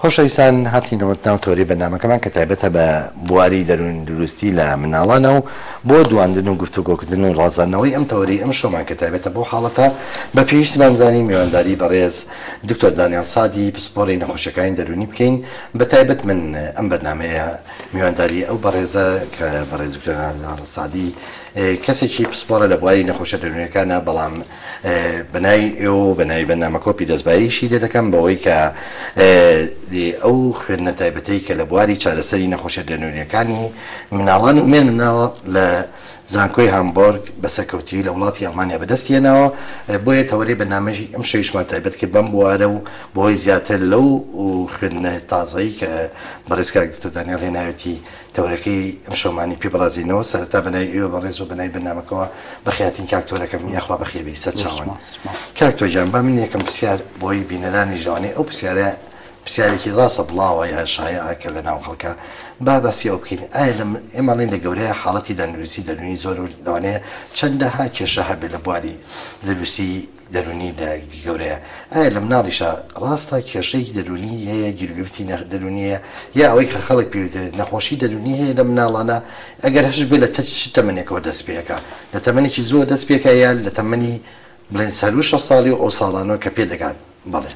خۆشەویستان هاتینەوە ناوتۆری بەرنامەکەمان کە تایبەتە بە بواری دەروون دروستی لە مناڵانەوە بۆ دواندن و گفتوگۆکردن و ڕازاندنەوەی ئەم تەوەری ئەم شۆمان کە تایبەتە بۆ حاڵەتە بە پێویستی بانزانی میوانداری بەڕێز دکتۆر دانیال سادی پسپۆڕی نەخۆشیەکانی دەرونی بکەین بە تایبەت من ئەم بەرنامەیە میوانداری ئەو بەڕێزە کە بەڕێز دکتۆر دانیال سادی کەسێکی پسپۆڕە لە بواری نەخۆشە دەرونیەکانە بەڵام بەناوی ئێوە بەناوی بەرنامە کۆپی دەستباییشی لێ دەکەم بەوەی کە ئەو خوێندنە تایبەتەی کە لە بواری چارەسەری نەخۆشە دەرونیەکانی مناڵان و مێن مناڵ لە زانکۆی هامبۆرگ بەسەرکەوتی لە وڵاتی ئەڵمانیا بەدەستێنەوە بۆیە تەوەری بەرنامەژی ئەم شەویشمان تایبەت کرد بەم بوارە و بۆی زیاتر لەو خوێندنە تازایی کە بەڕێزکار دکتۆر دانیال هێناوێتی تەورەکەی ئەم شەومانی پێ بڕازینەوە سەرەتا بەناوی ئێوە بەڕێز و بەناوی بەرنامەکەەوە بەخیاتین کاکتۆرەکەم یاخوا بەخێبی سەر چاوان کاکتۆر جان با من یەکەم پرسیار بۆی بینەرانی ژوانێ ئەو پرسیارە پرسیارێکی ڕاستە بڵاوە یا شایعە کە لە ناو خەڵکە با باسی ئەو بکەین ئایا ئێمەڵێن لە گەورەیە حاڵەتی دەنووسی دەرونی زۆر لەوانەیە چەندەها کێشە هەبێت لە بواری دەنووسی دەرونی گەورەیە ئایا لە مناڵیشە ڕاستە کێشەی دەرونی هەیە گیرگرفتی دەرونیە یا ئەوەی کە خەڵک پێوتە نەخۆشی دەرونی هەیە لە مناڵانە ئەگەر هەش بێت لە تەمەنێکەوە دەست پێەکە لە تەمەنێکی زۆر دەست پێکە یان لە تەمەنی بڵێن سەر و 6 ساڵی و ئەو ساڵانەوە کە پێ دەکات بەڵێ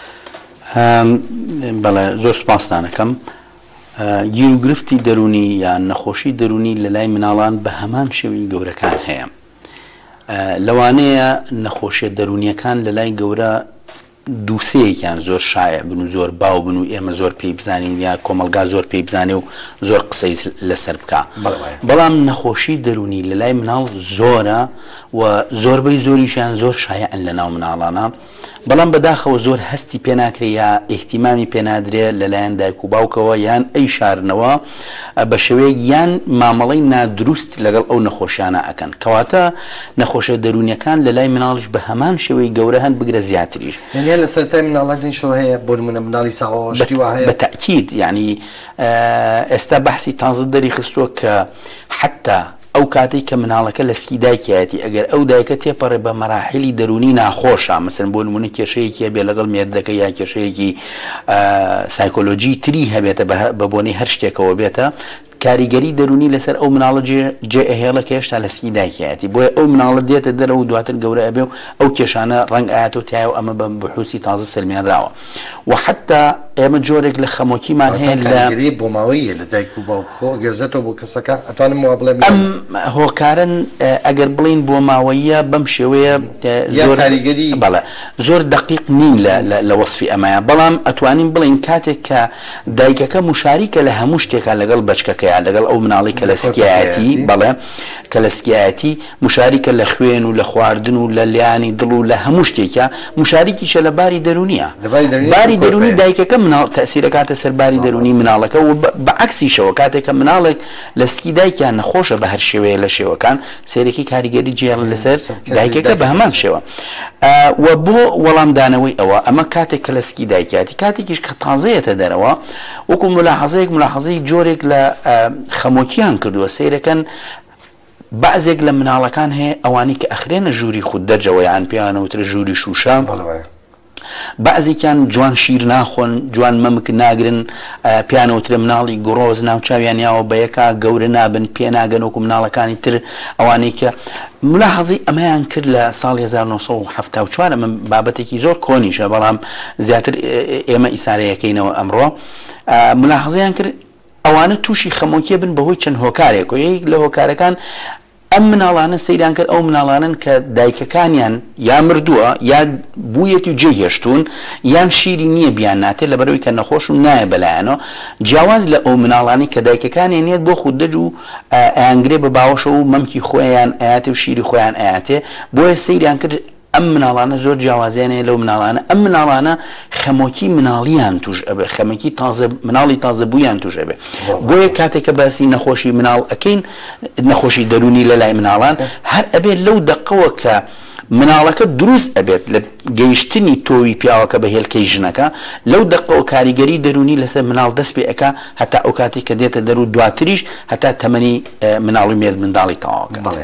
بەڵێ زۆر سپاسدانەکەم گیرگرفتی دەرونی یان نەخۆشی دەرونی لە لای مناڵان بە هەمان شێوەی گەورەکان هەیە لەوانەیە نەخۆشیە دەرونیەکان لە لای گەورە دووسەیەکیان زۆر شایع بن و زۆر باو بن و ئێمە زۆر پێی بزانین یا کۆمەلگا زۆر پێی بزانێ و زۆر قسەی لەسەر بکە بەڵام نەخۆشی دەرونی لە لای مناڵ زۆرە و زۆربەی زۆریشیان زۆر شایعن لە ناو مناڵانە بەڵام بەداخەوە زۆر هەستی پێ ناکرێ یا ئیحتیمامی پێ نادرێ لەلایەن دایک و باوکەوە یان ئەی شارنەوە بە شێوەیەک یان مامەڵەی نادروست لەگەڵ ئەو نەخۆشیانە ئەکەن کەواتە نەخۆشیە دەرونیەکان لە لای مناڵیش بە هەمان شێوەی گەورە هەن بگرە زیاتریش لە سەرەتای مناڵەکانی شۆ هەیە بۆ نمونە مناڵی ساڵەوە شتی وا هەیە بەتەکید یعنی ئێستا بەحسی تازە دەری خستووە کە حتا ئەو کاتێک کە مناڵەکە لە سکی دایکایەتی ئەگەر ئەو دایکە تێپەڕێ بە مەراحلی دەرونی ناخۆشە مەسەن بۆ نمونە کێشەیەکی هەبێ لەگەڵ مێردەکە یا کێشەیەکی سایکۆلۆجی تری هەبێتە بە بۆنەی هەر شتێکەوە بێتە کاریگەری دەرونی لەسەر ئەو مناڵە جێ ئەهێڵە کە هێشتا لە سکی دایکایەتی بۆیە ئەو مناڵە دێتە دەرەوە و دواتر گەورە ئەبێ و ئەو کێشانە ڕەنگ ئاەتەوە تایە ئەمە بە بحوسی تازە سەرمیانراوە و حتا ئێمە جۆرێک لە خەمۆکیمان هەیە لە بۆ ماوەیە لە دایک و باوکۆ گێزێتەوە بۆ کەسەکە ئەتوانم وا بڵێم ئەم هۆکارن ئەگەر بڵین بۆ ماوەیە بەم شێوەیە زۆر کاریگەری بەڵێ زۆر دقیق نین لە وەسفی ئەمەیە بەڵام ئەتوانین بڵین کاتێک کە دایکەکە مشاریکە لە هەموو شتێکە لەگەڵ بچکەکەیە لەگەڵ ئەو مناڵی کە لە سکایەتی بەڵێ کە لە سکایەتی مشاریکە لە خوێن و لە خواردن و لە لیانی دڵ و لە هەموو شتێکە مشاریکیشە لە باری دەرونیە باری دەرونی دایکەکە مناڵ تەسیرەکاتە سەر باری دەرونی مناڵەکە و بەعکسیشەوە کاتێک کە مناڵێک لە سکی دایکیان نەخۆشە بە هەر شێوەیە لە شێوەکان سێرەکی کاریگەری جێڵ لەسەر دایکەکە بە هەمان شێوە و بۆ وەڵامدانەوەی ئەوە ئەمە کاتێک کە لە سکی دایکاتی کاتێکیش کە تازەیەتە دەرەوە وەکو ملاحەزەیەک جۆرێک لە خەمۆکیان کردووە سیرەکەن بعضێک لە مناڵەکان هەیە ئەوانی کە ئەخرێنە ژووری خود دەرجەوە یان پێیانەوترە ژووری شوشان بعضێکیان جوان شیر ناخۆن جوان مەمک ناگرن پیانەوترە مناڵی گڕۆز ناوچاویان یاوە بە یەکا گەورە نابن پێ ناگەن وەکو مناڵەکانی تر ئەوانەی کە ملاحەزی ئەمەیان کرد لە ساڵی 1974 من بابەتێکی زۆر کۆنیشە بەڵام زیاتر ئێمە ئیسارەیەکەینەوە ئەمڕۆ ملاحەزەیان کرد ئەوانە تووشی خەمۆکیە بن بەهۆی چەند هۆکارێک و یەک لە هۆکارەکان ئەم مناڵانە سەیران کرد ئەو مناڵانن کە دایکەکانیان یا مردووە یا بوویەتی و جێهێشتون یان شیری نییە بیان ناتێت لەبەرەوەی کە نەخۆش و نایە بەلایەنەوە جیاواز لە ئەو مناڵانی کە دایکەکانیان نیێت بۆ خوددەج و ئەنگرێ بە باوەشە و مەمکی خۆیان ئاەتێ و شیری خۆیان ئاەتێ بۆیە سەیریان کرد ئەم مناڵانە زۆر جیاوازیانەیە لەو مناڵانە ئەم مناڵانە خەمۆکی مناڵیان توش ئەبێ خەمەکی مناڵی تازە بوویان توش ئەبێ بۆیە کاتێککە باسی نەخۆشی مناڵ ئەەکەین نەخۆشی دەرونی لە لای مناڵان هەر ئەبێت لەو دقەوە کە مناڵەکە دروست ئەبێت لە گەیشتنی تۆوی پیاوەکە بە هێلکەی ژنەکە لەو دقەوە کاریگەری دەرونی لەسەر مناڵ دەست پێ ئەکا هەتا ئەو کاتی کە دێتە دەرو دواتریش هەتا تەمەنی مناڵی مێرد منداڵی تەواوەکە بڵێ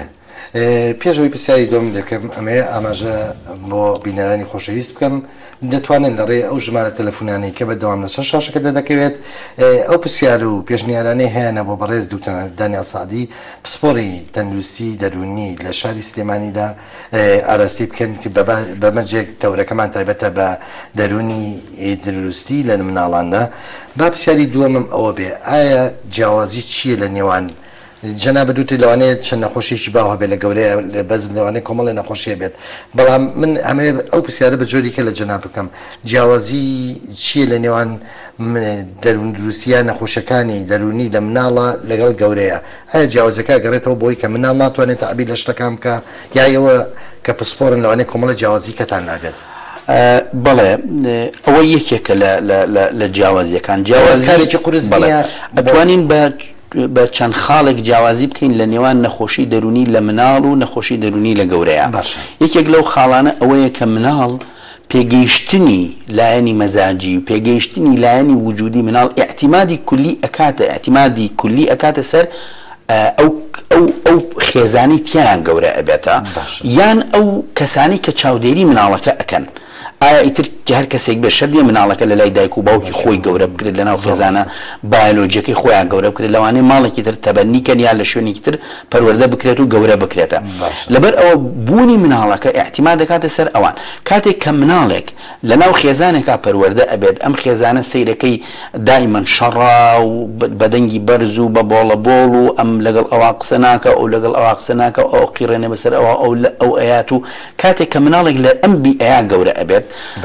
پێشەوەی پرسیاری دۆم دەکەم ئەمێ ئاماژە بۆ بینەرانی خۆشەویست بکەم دەتوانن لەڕێ ئەو ژمارە تەلەفۆنانەی کە بەردەوام لەسەر شاشەکەدا دەکەوێت ئەو پرسیار و پێشنیارانەی هەیەە بۆ بەڕێز دوکتۆر دانیال سعدی پسپۆڕی تەندروستی دەرونی لە شاری سلێمانیدا ئاراستی بکەن کە بەمەرجێک تەورەکەمان تایبەتە بە دەرونی دروستی لە مناڵاندا. با پرسیاری دووەمم ئەوە بێ ئایا جیاوازی چییە لە نێوان جەنابە دووتی لەوانەیە چەند نەخۆشیێکی باوە بێت لە گەورەیە بەز لەوانەیە کۆمەڵی نەخۆشیە بێت بەڵام من ئەمێ ئەو پرسیارە بە جۆریکە لە جەناب بکەم جیاوازی چییە لە نێوان دەرون دروستیە نەخۆشەکانی دەرونی لە مناڵە لەگەڵ گەورەیە ئایا جیاوازەکە گەڕێتەوە بۆی کە مناڵ ناتوانێت تعبیر لە شتەکان بکە یا ئێوە کە پسپۆرن لەوانەیە کۆمەڵە جیاوازی کەتان نابێت؟ بەڵێ ئەوە یەکێکە لە جیاوازیەکان جیاوازی قورس ئەتوانین بە چەند خاڵێک جیاوازی بکەین لە نێوان نەخۆشی دەرونی لە مناڵ و نەخۆشی دەرونی لە گەورەیە. یەکێک لەو خاڵانە ئەوەیە کە مناڵ پێگەیشتنی لایەنی مەزاجی و پێگەیشتنی لایەنی وجودی مناڵ ئیعتیمادی کولی ئەکاتە سەر ئەو خێزانی تیان گەورە ئەبێتە یان ئەو کەسانی کە چاودێری مناڵەکە ئەکەن. ئایا ئیتر هەر کەسێک بێ شەردی مناڵەکە لە لای دایک و باوکی خۆی گەورە بکرێت لەناو خێزانە بایۆلۆجیەکەی خۆیان گەورە بکرێت لەوانەیە ماڵێکی تر تەبەنیکەن یا لە شوێنێکی تر پەروەردە بکرێت و گەورە بکرێتە. لەبەر ئەوە بوونی مناڵەکە ئیعتیماد دەکاتە سەر ئەوان. کاتێک کە مناڵێک لەناو خێزانێکا پەروەردە ئەبێت ئەم خێزانە سەیرەکەی دایمەن شەڕا و بەدەنگی بەرز و بە بۆڵە بۆڵ و ئەم لەگەڵ ئەوە قسە ناکە و لەگەڵ ئەوە قسە ناکە ئەو قیڕێنێ بەسەر ئەو ئەیات و کاتێک کە مناڵێک لە ئەم بیئەیە گەورە ئەبێت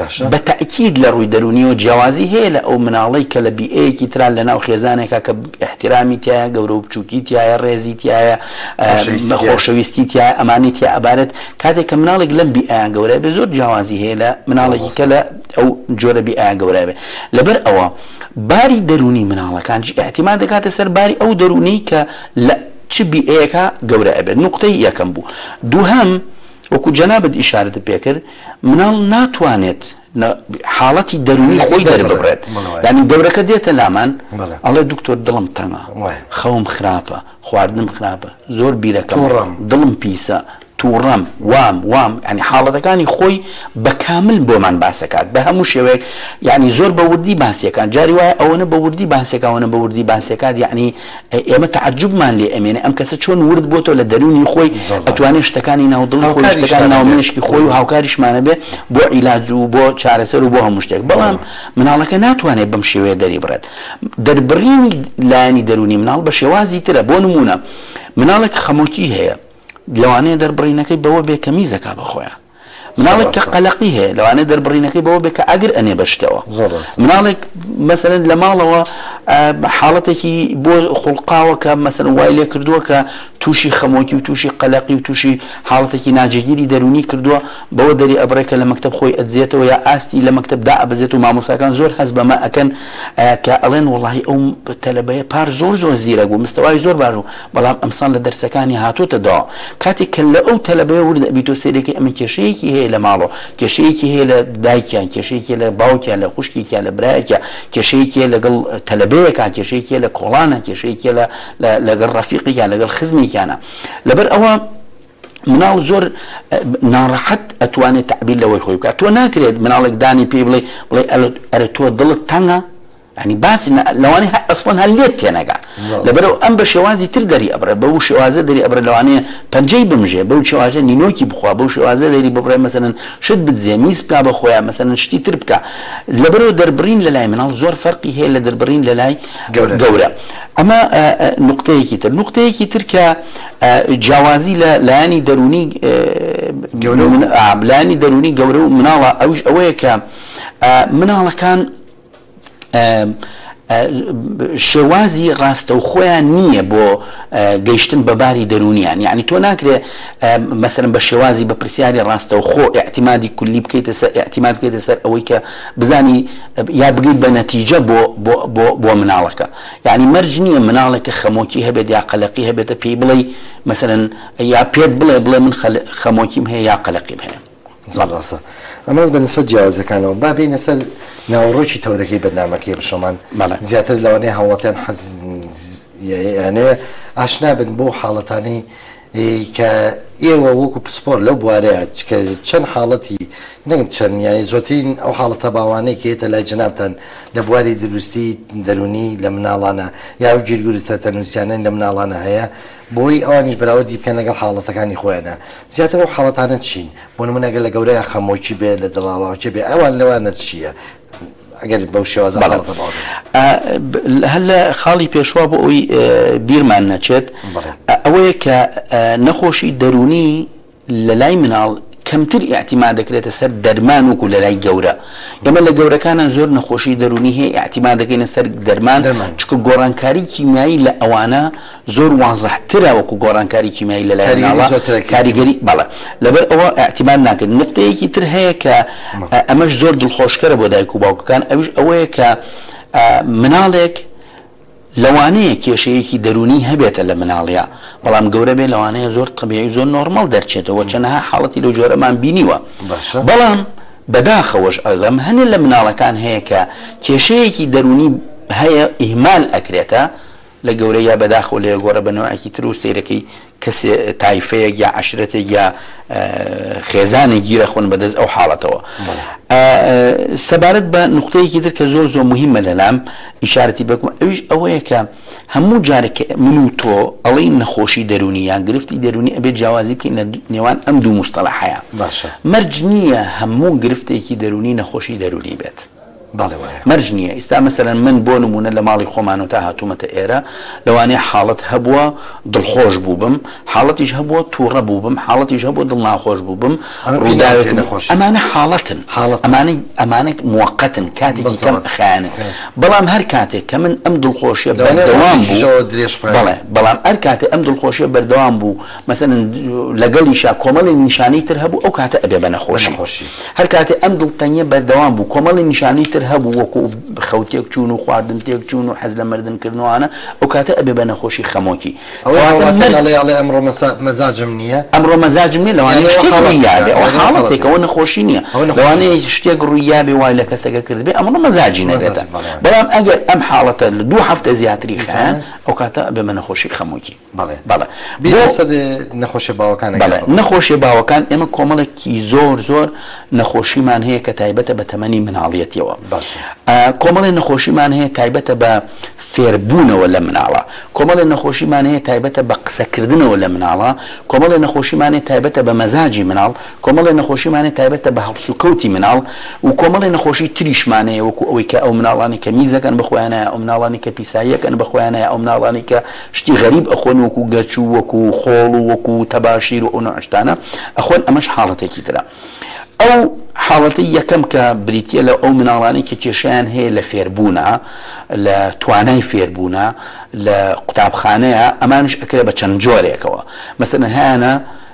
بەتەکید لە ڕووی دەرونی و جیاوازی هەیە لە ئەو مناڵەی کە لە بیئەیەکی تران لەناو خێزانێکە کە احترامی تایە گەورە و بچووکی تایە ڕێزی تایە خۆشەویستی تایە ئەمانی تیا ئەبارەت کاتێک کە مناڵێک لەم بیئەیە گەورە بێ زۆر جیاوازی هەیە لە مناڵێکی کە لە ئەو جۆرە بیئەیە گەورە بێ. لەبەر ئەوە باری دەرونی مناڵەکان احتیمال دەکاتە سەر باری ئەو دەرونی کە لە چ بیئەیەکە گەورە ئەبێت. نوقتەی یەکەم بوو. دووهەم وەکو جەنابەت ئیشارەت پێکرد مناڵ ناتوانێت حاڵەتی دەرونی خۆی دەربڕێت. یعنی گەورەکە دێتە لامان ئەڵێ دکتۆر دڵم تەنگە خەوم خراپە خواردنم خراپە زۆر بیرەکەم دڵم پیسە تووڕەم وام ینی حاڵەتەکانی خۆی بە کامل بۆمان باسەکات بە هەموو شێوەیەک یعنی زۆر بە وردی باسیەکان جاری وایە ئەوەنە بە وردی باسیەکەوەنە بە وردی باسیەکات یعنی ئێمە تەعەجوبمان لێ ئەمێنێ ئەم کەسە چۆن ورد بۆتۆ لە دەرونی خۆی ئەتوانێت شتەکانی ناودڵی خۆی شتەکانی ناومێشکی خۆی و هاوکاریشمانە بێ بۆ عیلاج و بۆ چارەسەر و بۆ هەموو شتێک. بەڵام مناڵەکە ناتوانێت بەم شێوەیە دەری بڕێت. دەربڕینی لایەنی دەرونی مناڵ بە شێوازی ترە. بۆ نمونە مناڵێک خەمۆکی هەیە لەوانەیە دەربڕینەکەی بەوە بێ کە میزەکە بەخۆیە. مناڵێک کە قەلەقی هەیە لەوانەیە دەربڕینەکەی بەوە بێ کە ئەگر ئەنێ بەشتەوە. مناڵێک مەسەلەن لە ماڵەوە حاڵەتێکی بۆ خوڵقاوە کە مەسەلەن وای لێ کردووە کە تووشی خەمۆکی و تووشی قەلەقی و تووشی حاڵەتێکی ناجێگیری دەرونی کردووە بەوە دەری ئەبڕێکە لە مەکتەب خۆی ئەدزێتەوە یا ئاستی لە مەکتەبدا ئەبزێت و مامۆساکان زۆر هەست بەمە ئەکەن کە ئەڵێن وەڵاهی ئەو تەلەبەیە پار زۆر زیرەک بوو مستەوای زۆر باش بوو بەڵام ئەمساڵ لە دەرسەکانی هاتوۆتە داوە. کاتێک کە لە ئەو تەلەبەیە وردە ئەبیتۆ سێرێکی ئەمە کێشەیەکی هەیە لە ماڵەوە کێشەیەکی هەیە لە دایکیان کێشەیەکی لە باوکیان لە خوشکێکیان لە برایەکە کێشەیەکی لەگەڵ تەلەبەیەکان کێشەیەکی لە کۆڵانە کێشەیەکی لەگەڵ ڕەفیقیان لەگەڵ خزمێکیانە. لەبەر ئەوە مناڵ زۆر ناڕەحەت ئەتوانێت تعبیر لەوەی خۆی بکات. تۆ ناکرێت مناڵێک دانی پێی بڵێ ئەرە تۆ دڵت تەنگە ینی باسی لەوانەیە ئەسڵەن هەر لێت تێنەگا. لەبەرەوە ئەم بە شێوازی تر دەری ئەبڕێ بەو شێوازە دەری ئەبڕێ لەوانەیە پەنجەی بمژێ بەو شێوازە نینۆکی بخوا بەو شێوازە دەری ببڕێ مەسەلەن شت بجێ میز بکا بە خۆیان مەسەلەن شتی تر بکە. لەبەرەوە دەربڕین لە لای مناڵ زۆر فەرقی هەیە لە دەربڕین لە لای گەورە. ئەمە نوقتەیەکی تر. نوقتەیەکی تر کە جیاوازی لە لایەنی دەرونی لایەنی دەرونی گەورە و مناڵە ئەوش ئەوەیە کە مناڵەکان شێوازی ڕاستە و خۆیان نییە بۆ گەیشتن بە باری دەرونیان. یعنی تۆ ناکرێ مەسەلەن بە شێوازی بە پرسیاری ڕاستە و خۆ ئیعتیمادی کولی بکەیتە سەر ئیعتیماد بکەیتە سەر ئەوەی کە بزانی یا بگەیت بە نەتیجە بۆ مناڵەکە. یعنی مەرج نییە مناڵێکە خەمۆکی هەبێت یا قەلەقی هەبێتە پێی بڵێ مەسەلەن یا پێت بڵێ من خەمۆکیم هەیە یا قەلەقیم هەیە. ڕاستە. ئەمە بەنسبەت جیاوازەکانەوە با بینە سەر ناوڕۆکی تەورەکەی بەرنامەکەی بشۆمان زیاتر لەوانەیە هەوڵاتیان ئاشنا بن بۆ حاڵەتانی کە ئێوە وەکو پسپۆر لەو بوارەیە کە چەند حاڵەتی نەنگ چەند یانی زۆترین ئەو حاڵەتە باوانەی کێتە لای جەنابتان لە بواری دروستی دەرونی لە مناڵانە یا و گیرگورتە تەنووسیانە لە مناڵانە هەیە بۆی ئەوانیش بەراوردی بکەن لەگەڵ حاڵەتەکانی خۆیانە زیاتر ئەو حاڵەتانە چین بۆ نمونەگەر لە گەورەیە خەمۆکی بێ لە دڵاڵاوچێ بێ ئەوان لەوانە چییە ئەگەر بەو شێوازە هەل لە خاڵی پێشوا بۆ ئەوی بیرمان نەچێت ئەوەیە کە نەخۆشی دەرونی لە لای مناڵ کەمتر ئاعتیماد دەکرێتە سەر دەرمان وەکو لە لای گەورە ئێمە لە گەورەکانە زۆر نەخۆشی دەرونی هەیە ئاعتیماد دەکەینە سەر دەرمان چکە گۆڕانکاری کیمیایی لە ئەوانە زۆر وازەحترە وەکو گۆڕانکاری کیمیایی لە لای مناڵە کاریگەری بەڵێ لەبەر ئەوە ئاعتیماد ناکرد نقطەیەکی تر هەیە کە ئەمەش زۆر دڵخۆشکەرە بۆ دایک و باوکەکان ئەوش ئەوەیە کە مناڵێک لەوانەیە کێشەیەکی دەرونی هەبێتە لە مناڵیا بەڵام گەورە بێ لەوانەیە زۆر طبیعی زۆر نۆرمال دەرچێتەوە چەنەها حاڵەتی لەو جۆرەمان بینیوە بەڵام بەداخەوەش ئەڵەم هەنێ لە مناڵەکان هەیە کە کێشەیەکی دەرونی هەیە ئیهمال ئەکرێتە لە گەورە یا بەداخەوە لە گۆڕە بنەوەیەکی تر و سیرەکەی کەسێ تایفەیەک یا عەشرەتێک یا خێزانێک گیرە خۆن بەدەست ئەو حاڵەتەوە سەبارەت بە نقطەیەکی تر کە زۆر زۆر مهمە لەلام ئیشارەتی بکەم ئەویش ئەوەیە کە هەموو جارێک من و تۆ ئەڵێ نەخۆشی دەرونی یان گرفتی دەرونی ئەبێت جیاوازی بکەین لە نێوان ئەم دوو مستەڵەحەیە مەرج نییە هەموو گرفتێکی دەرونی نەخۆشی دەرونی بێت مەرج نییە ئێستا مەسەرەن من بۆ نمونە لە ماڵی خۆمانەوە تا هاتوومەتە ئێرە لەوانەیە حاڵەت هەبووە دڵخۆش بوو بم حاڵەتیش هەبووە تووڕە بوو بم حاڵەتیش هەبووە دڵ ناخۆش بوو بم ڕووداوێت نەخۆش ئەمانە حاڵەتن ئەمانە موقەتن کاتێکی کەم خیانن بەڵام هەر کاتێک کە من ئەم دڵخۆشیە بەردەوام بوو بەڵام هەر کاتێک ئەم دڵخۆشیە بەردەوام بوو مەسەرەن لەگەڵیشا کۆمەڵی نیشانەی تر هەبوو ئەو کاتە ئەبێ بە نەخۆشی هەر کاتێک ئەم دڵتەنیە بەردەوام بوو کۆمەڵی نیشانەی تر هەبوو وەکو خەوتێک چوون و خواردن تێک چوون و حەز لە مردنکردنەوەوانە ئەو کاتە ئەبێ بە نەخۆشی خەمۆکی ئەمڕۆ مەزاجم نییە ئەمڕۆ مەزاجم نیە لەوانەیە شتێک ڕوویابێ ئەو حاڵەتێکەوە نەخۆشی نییە لەوانەیە شتێک ڕوویابێ وای لە کەسەکە کردبێ ئەمڕۆ مەزاجی نەبێتە بەڵام ئەگەر ئەم حاڵەتە لە 2 هەفتە زیاتری خەیان ئەو کاتە ئەبێ بە نەخۆشی خەمۆکی بەڵێ نەخۆشی باوەکان نەخۆشی باوەکان ئێمە کۆمەڵێکی زۆر زۆر نەخۆشیمان هەیە کە تایبەتە بە تەمەنی مناڵیەتیەوە کۆمەڵی نەخۆشیمان هەیە تایبەتە بە فێربوونەوە لە مناڵە کۆمەڵی نەخۆشیمان هەیە تایبەتە بە قسەکردنەوە لە مناڵە کۆمەڵی نەخۆشیمان هەیە تایبەتە بە مەزاجی مناڵ کۆمەڵی نەخۆشیمان هەیە تایبەتە بە هەڵس و کەوتی مناڵ و کۆمەڵی نەخۆشی تریشمان هەیە وەکو ئەوەی کە ئەو مناڵانی کە میزەکەن بەخۆیانە ئەو مناڵانی کە پیساییەکەن بەخۆیانە ئەو مناڵانی کە شتی غەریب ئەخۆن وەکو گەچ و وەکو خۆڵ و وەکو تەباشیر و ئەو نوعشتانە ئەخۆن ئەمەش حاڵەتێکی ترە ئەو حاڵەتی یەکەم کە بریتە لە ئەو مناڵانی کە کێشیان هەیە لە فێربوونە لە توانای فێربوونە لە قوتابخانەیە ئەمانش ئەکرێ بە چەند جۆرێکەوە مەسەلەن هەیەنە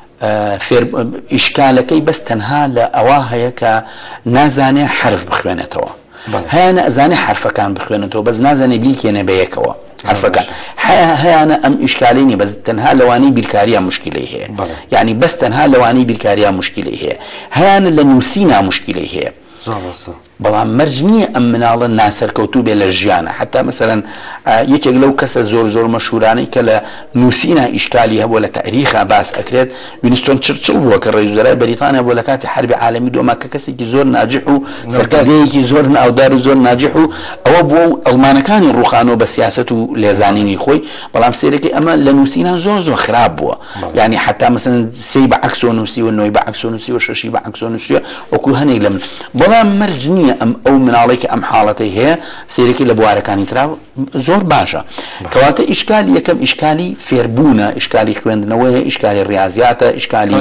ئیشکالەکەی بەس تەنها لە ئەوە هەیە کە نازانێ حرف بخوێنێتەوە هەیەنە ئەزانێ حرفەکان بخوێنێتەوە بەس نازانێ بیلکێنە بەیەکەوە حرفەکان هەیەنە ئەم ئیشکالینی بەس تەنها لەوانی بیرکاریە مشکلەی هەیە یعنی بەس تەنها لەوانی بیرکاریە مشکلەی هەیە هەیەنە لە نووسینە مشکلەی هەیە بەڵام مەرج نییە ئەم مناڵە ناسەرکەوتوو بێ لە ژیانە حتا مەسەرەن یەکێک لەو کەسە زۆر زۆر مەشهورانەی کە لە نووسینە ئیشکالی هەبووە لە تاریخا باس ئەکرێت وینستۆن چرچل بووە کە ڕێژوەرای بەریتانیا بۆ لە کاتی حربی عالەمی دووەما کە کەسێکی زۆر ناجح و سەرکردەیەکی زۆر ئەودار و زۆر ناجح و ئەوە بۆ ئەڵمانەکانی ڕوخانەوە بە سیاسەت و لێزانینی خۆی بەڵام سێرەکەی ئەمە لە نووسینە زۆر زۆر خراپ بووە یعنی حتا مەسەن سێی بە عەکسۆ نووسی و نۆی بە عەکسۆ نووسی و شەشی بە عەکسۆ نووسی وەکو هەنێک لە من بەڵام مەرج نییە ئەو مناڵی کە ئەم حاڵەتی هەیە سیرەکەی لە بوارەکانی ترا زۆر باشە کەواتە ئیشکالی یەکەم ئیشکالی فێربوونە ئیشکالی خوێندنەوەیە ئیشکالی ڕیاضیاتە ئیشکالی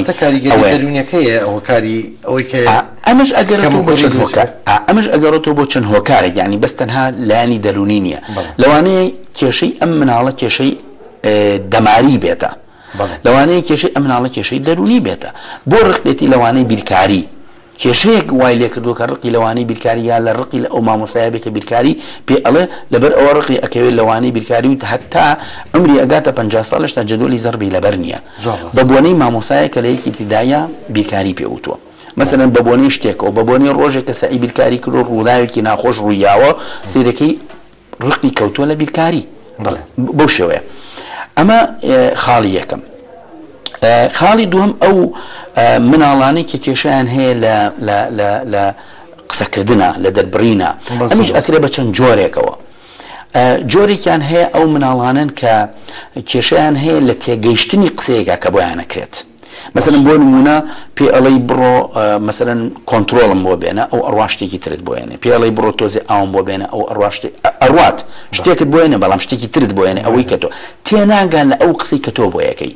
ئەمەش ئەگەڕێتەوە بۆ چەند هۆکار ئەمەش ئەگەڕێتەوە بۆ چەند هۆکارێک یعنی بەس تەنها لایانی دەرونی نییە لەوانەیە کێشەی ئەم مناڵە کێشەی دەماری بێتە لەوانەیە کێشەی ئەم مناڵە کێشەی دەرونی بێتە بۆ ڕقێتی لەوانەی بیرکاری کێشەیەک وای لێ کردو کە ڕقی لەوانەی بیرکاری یا لە ڕقی لە ئەو مامۆسایە بێکە بیرکاری پێ ئەڵێ لەبەر ئەوە ڕقی ئەکەوێت لەوانەی بیرکاری و هەتا ئەمری ئەگاتە 50 ساڵش تا جەدۆلی زەربی لەبەر نییە بە بۆنەی مامۆسایە کە لە یەکی ابتیدایە بیرکاری پێوتووە مەسەلەن بە بۆنەی شتێکەوە بە بۆنەی ڕۆژێک کە سەعی بیرکاری کرد و ڕووداوێکی ناخۆش ڕوویاوە سیرەکەی ڕقی کەوتووە لە بیرکاری بەو شێوەیە ئەمە خاڵی یەکەم خاڵی دووەم ئەو مناڵانەی کە کێشیان هەیە لە قسەکردنە لە دەربڕینە ئەمیش ئەکرێ بە چەند جۆرێکەوە جۆرێکیان هەیە ئەو مناڵانن کە کێشیان هەیە لە تێگەیشتنی قسەیەکە کە بۆیان نەکرێت مثلا بۆ نمونە پێ ئەڵەی بڕۆ مثلا کۆنتترۆڵم بۆ بێنە ئەو ئەڕواشتێکی ترت بۆێنێ پێ ئەڵەی بڕۆ تۆزێ ئاوم بۆ بێنە ئەو ئەڕوات شتێکت بۆێنە بەڵام شتێکی ترت بۆێنێ ئەوەی کە تۆ تێناگان لە ئەو قسەی کە تۆ بۆ یەکەی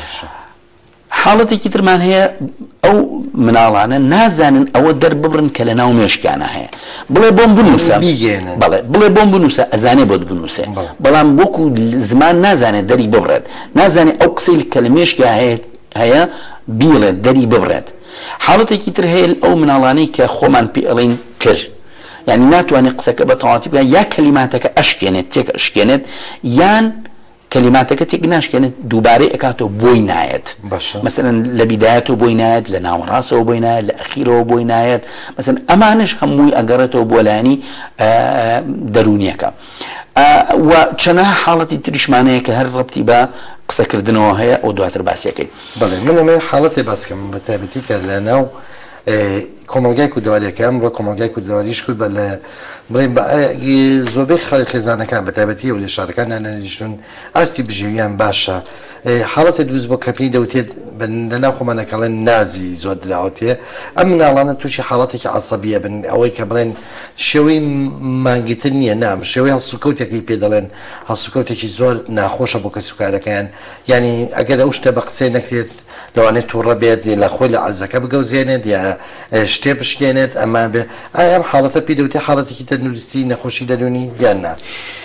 حاڵەتێکی ترمان هەیە ئەو مناڵانە نازانن ئەوە دەرببڕن کە لە ناو مێشکیانە هەیە بڵێ بۆم بنووسە بڵێ بۆم بنووسە ئەزانێ بۆت بنووسێ بەڵام وەکو زمان نازانێت دەری ببڕێت نازانێت ئەو قسەی کە لە مێشکیا هەیە بیڵێت دەری ببڕێت حاڵەتێکی تر هەیە ئەو مناڵانەی کە خۆمان پێ ئەڵێن کرد یعنی ناتوانێت قسەکە بە تەواتی بکات یا کەلیماتەکە ئەشکێنێت تێک ئەشکێنێت یان کەلیماتەکە تێک ناشکێنێت دووبارەی ئەکاتەوە بۆی نایەت مثلا لە بیدایەتەوە بۆی نایەت لە ناوەڕاستەوە بۆی نایەت لە ئەخیرەوە بۆی نایەت مثلا ئەمانش هەمووی ئەگەڕێتەوە بۆ لایانی دەرونیەکە و چەنە حاڵەتی تریشمانەیە کە هەر ڕەبتی بە قسەکردنەوە هەیە ئەو دواتر باسیەکەی بەڵێ منەمە حاڵەتی باسکەم بە تایبەتی کە لە ناو کۆمەلگای کودەواریەکە ئەمڕۆ کۆمەلگای کودەواریش کرد بە لە بڵێن زۆربەی خەڵکی خێزانەکان بە تایبەتی و لە شارەکان نانەنیشتون ئاستی بژێویان باشە حاڵەتی دروست بۆ کەپنی دەوتێت لەناو خۆمانەکەڵێن نازی زۆر دراوەتێ ئەم مناڵانە تووشی حاڵەتێکی عەسەبیە بن ئەوەی کە بڵێن شێوەی مانگیتر نییە نام شێوەی هەڵسوکەوتێکی پێ دەڵێن هەڵسوکەوتێکی زۆر ناخۆشە بۆ کەسوکارەکەیان ینی ئەگەر ئەو شتە بە قسەی نەکرێت لەوانێت تووڕە بێت لە خۆی لە عەرزەکە بگەوزێنێت یا شتێ بشکێنێت ئەمە بێ ئایا ئەم حاڵەتە پێ دەوتێت حاڵەتێکی تەندروستی نەخۆشی دەرونی یان نا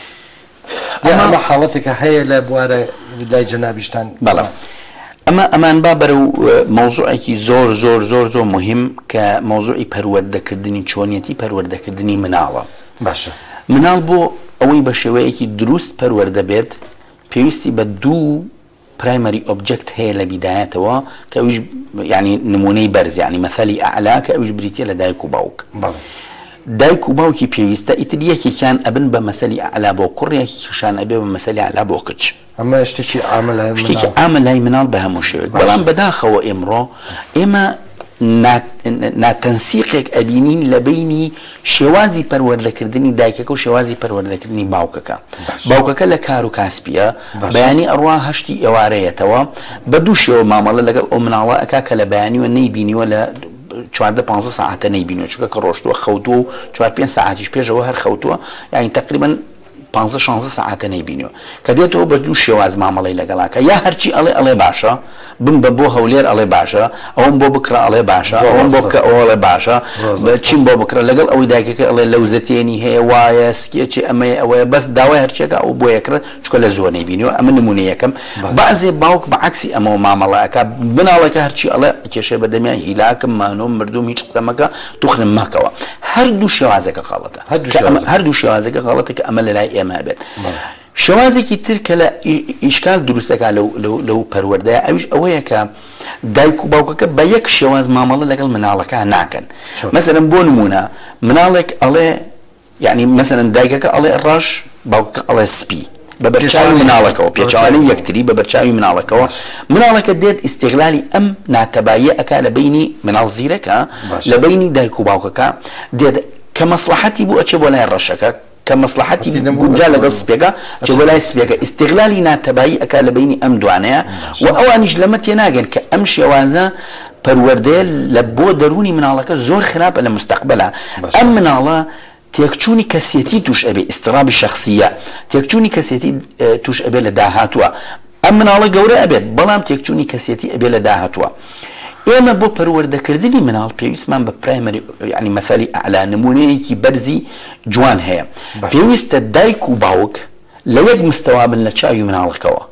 ئەمە حاڵەتێکە هەیە لە بوارە لای جەنابیشتان بەڵام ئەمان با بەرەو مەوزوعێکی زۆر زۆر زۆر زۆر مهم کە مەوزوعی پەروەردەکردنی چۆنیەتی پەروەردەکردنی مناڵە باشە مناڵ بۆ ئەوەی بە شێوەیەکی دروست پەروەردە بێت پێویستی بە دوو پرایمەری ئۆبجەکت هەیە لە بیدایەتەوە کە ئەویش ینی نمونەی بەرز ینی مەثەلی ئەعلا کە ئەویش بریتیە لە دایک و باوک دایک و باوکی پێویستە ئیتر یەکێکیان ئەبن بە مەسەلی ئەعلا بۆ کوڕێکیشان ئەبێ بە مەسەلی ئەعلا بۆ کچ ئەمە شتێکی ئامە لای مناڵ بە هەموو شێوێک بەڵام بەداخەوە ئێمڕۆ ئێمە ناتەنسیقێک ئەبینین لە بینی شێوازی پەروەردەکردنی دایکەکە و شێوازی پەروەردەکردنی باوکەکە باوکەکە لە کار و کاسبیە بەیانی ئەڕوا هەشتی ئێوارەیەتەوە بە دوو شێوە مامەڵە لەگەڵ ئەو مناڵە ئەکا کە لە بەیانیوە نەیبینیوە لە 14-15 ساعتە نەیبینەوە چونکە کە ڕۆشتووە خەوتووە و 4-5 ساعتیش پێشەوە هەر خەوتووە یعنی تقریبا 15-16 ساعتە نەیبینەوە کە دێتەوە بە دوو شێواز مامەڵەی لەگەڵاکە یا هەرچی ئەڵێ باشە بم بە بۆ هەولێر ئەڵێ باشە ئەوم بۆ بکرا ئەڵێ باشە ئەوم بۆ بکە ئەوە ئەڵێ باشە چیم بۆ بکرا لەگەڵ ئەوەی دایکەکە ئەڵێ لەوزەتێنی هەیە وایە سکێچی ئەمەیە ئەوەیە بەس داوای هەرچێکە ئەو بۆ یەکرێت چکە لە زۆر نەیبینەوە ئەمە نمونە یەکەم بەعزێ باوک بە عەکسی ئەمەوە مامەڵەکە بناڵەکە هەرچی ئەڵێ کێشەی بەدەمیان هیلاکم مانۆم مردوم هیچ قسەمەکە توخنم ماکەوە هەردوو شێوازەکە غەڵەتە هەردوو شێوازەکە غەڵەتە کە ئەمە لەلای ئێمە بێت شێوازێکی تر کە لە ئیشکال دروستەکە لەو پەروەردەیە ئەویش ئەوەیە کە دایک و باوکەکە بە یەک شێواز مامەڵە لەگەڵ مناڵەکە ناکەن مەسەلەن بۆ نمونە مناڵێک ئەڵێ یعنی مەسەلەن دایکەکە ئەڵێ ڕەش باوکەکە ئەڵێ سپی بە بەرچاوی مناڵەکەەوە پێچوانی یەکتری بە بەرچاوی مناڵەکەەوە مناڵەکە دێت ئیستیغلالی ئەم ناتەباییە ئەکا لە بینی مناڵ زیرەکە لە بینی دایک و باوکەکە دێت کە مەسلحەتی بوو ئەچێ بۆ لای ڕەشەکە کە مەسلحەتی بوونجا لەگەڵ سپێکە چێ بۆ لای سپێکە ئیستیغلالی ناتەبایی ئەکا لە بینی ئەم دوانەیە و ئەوانیش لەمە تێناگەن کە ئەم شێوازە پەروەردەیە لە بۆ دەرونی مناڵەکە زۆر خراپە لە مستەقبەلە ئەم مناڵە تێکچوونی کەسێتی توش ئەبێ ئیسترابی شەخسیە تێکچوونی کەسێتی توش ئەبێ لە داهاتووە ئەم مناڵە گەورە ئەبێت بەڵام تێکچوونی کەسێتی ئەبێ لە داهاتووە ئێمە بۆ پەروەردەکردنی مناڵ پێویستمان بە پرایمەری ینی مەثەلی ئەعلا نمونەیەکی بەرزی جوان هەیە پێویستە دایک و باوک لە یەک مستەوا بن لە چاوی مناڵەکەەوە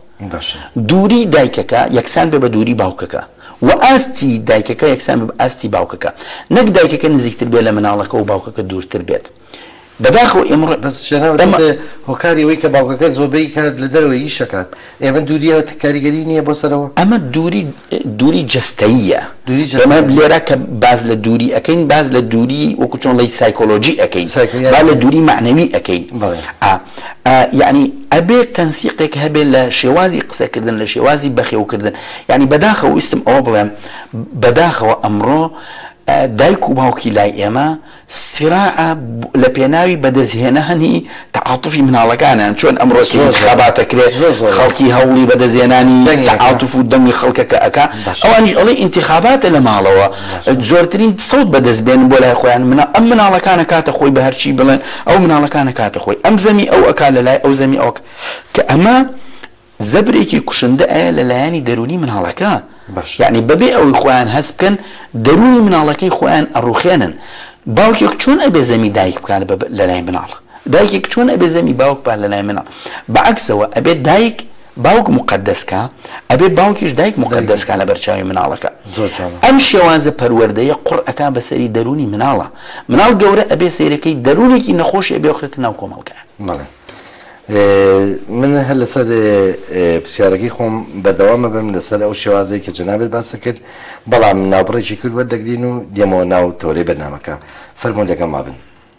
دووری دایکەکە یەکسان بێ بە دووری باوکەکە و ئاستی دایکەکە یەکسان بێ بە ئاستی باوکەکە نەک دایکەکە نزیکتر بێت لە مناڵەکە و باوکەکە دوورتر بێت بەداخەوە ئێمڕۆ بەس هۆکاری ئەوەی کە باوکەکە زۆربەی کات لە دەرەوەی ئیشەکات ئێمە دووریە کاریگەری نییە بۆ سەرەوە ئەمە دووری جەستەیە ئەمە لێرە کە باز لە دووری ئەەکەین باز لە دووری وەکو چۆن لەی سایکۆلۆژی ئەەکەین با لە دووری معنەوی ئەەکەین یعنی ئەبێت تەنسیقێک هەبێت لە شێوازی قسەکردن لە شێوازی بەخێوکردن یعنی بەداخەوە ویستم ئەوە بڵێم بەداخەوە ئەمڕۆ دایک و باوکی لای ئێمە سراعە لە پێناوی بەدەستهێنە هەنی تەعاتوفی مناڵەکانە چۆن ئەمڕۆکی انتخاباتەکرێت خەڵکی هەوڵی بەدەستهێنانی تەعاتوف و دەنگی خەڵکەکە ئەکا ئەوانیش ئەڵێ انتخاباتە لە ماڵەوە زۆرترین سەوت بەدەستبێن بۆ لای خۆیان ئەم مناڵەکانە کاتە خۆی بە هەرچی بڵێن ئەو مناڵەکانە کاتە خۆی ئەم زەمی ئەو ئەکا لە لای ئەو زەمی ئەو کە ئەمە زەبرێکی کوشندە ئەیە لەلایەنی دەرونی مناڵەکە یعنی بەبێ ئەوەی خۆیان هەست بکەن دەرونی مناڵەکەی خۆیان ئەڕوخێنن باوکێک چۆن ئەبێ زەمی دایک بکات لەلای مناڵ دایکێک چۆن ئەبێ زەمی باوک بکات لەلای مناڵ بەعکسەوە ئەبێت دایک باوک مقدسکە ئەبێ باوکیش دایک مقدسکە لە بەرچاوی مناڵەکە ئەم شێوازە پەروەردەیە قوڕەکە بەسەری دەرونی مناڵە مناڵ گەورە ئەبێ سەیرەکەی دەرونێکی نەخۆشی ئەبێ بخرێتە ناو کۆمەڵگە من هەر لەسەر پرسیارەکەی خۆم بەدەوامە بم لەسەر ئەو شێوازەی کە جەنابێت باسە کرد بەڵام ناوبڕێکی کرد وەردەگرین و دێمەوە ناو تۆرەی بەرنامەکە فەرموو لەگەڵ ما بن.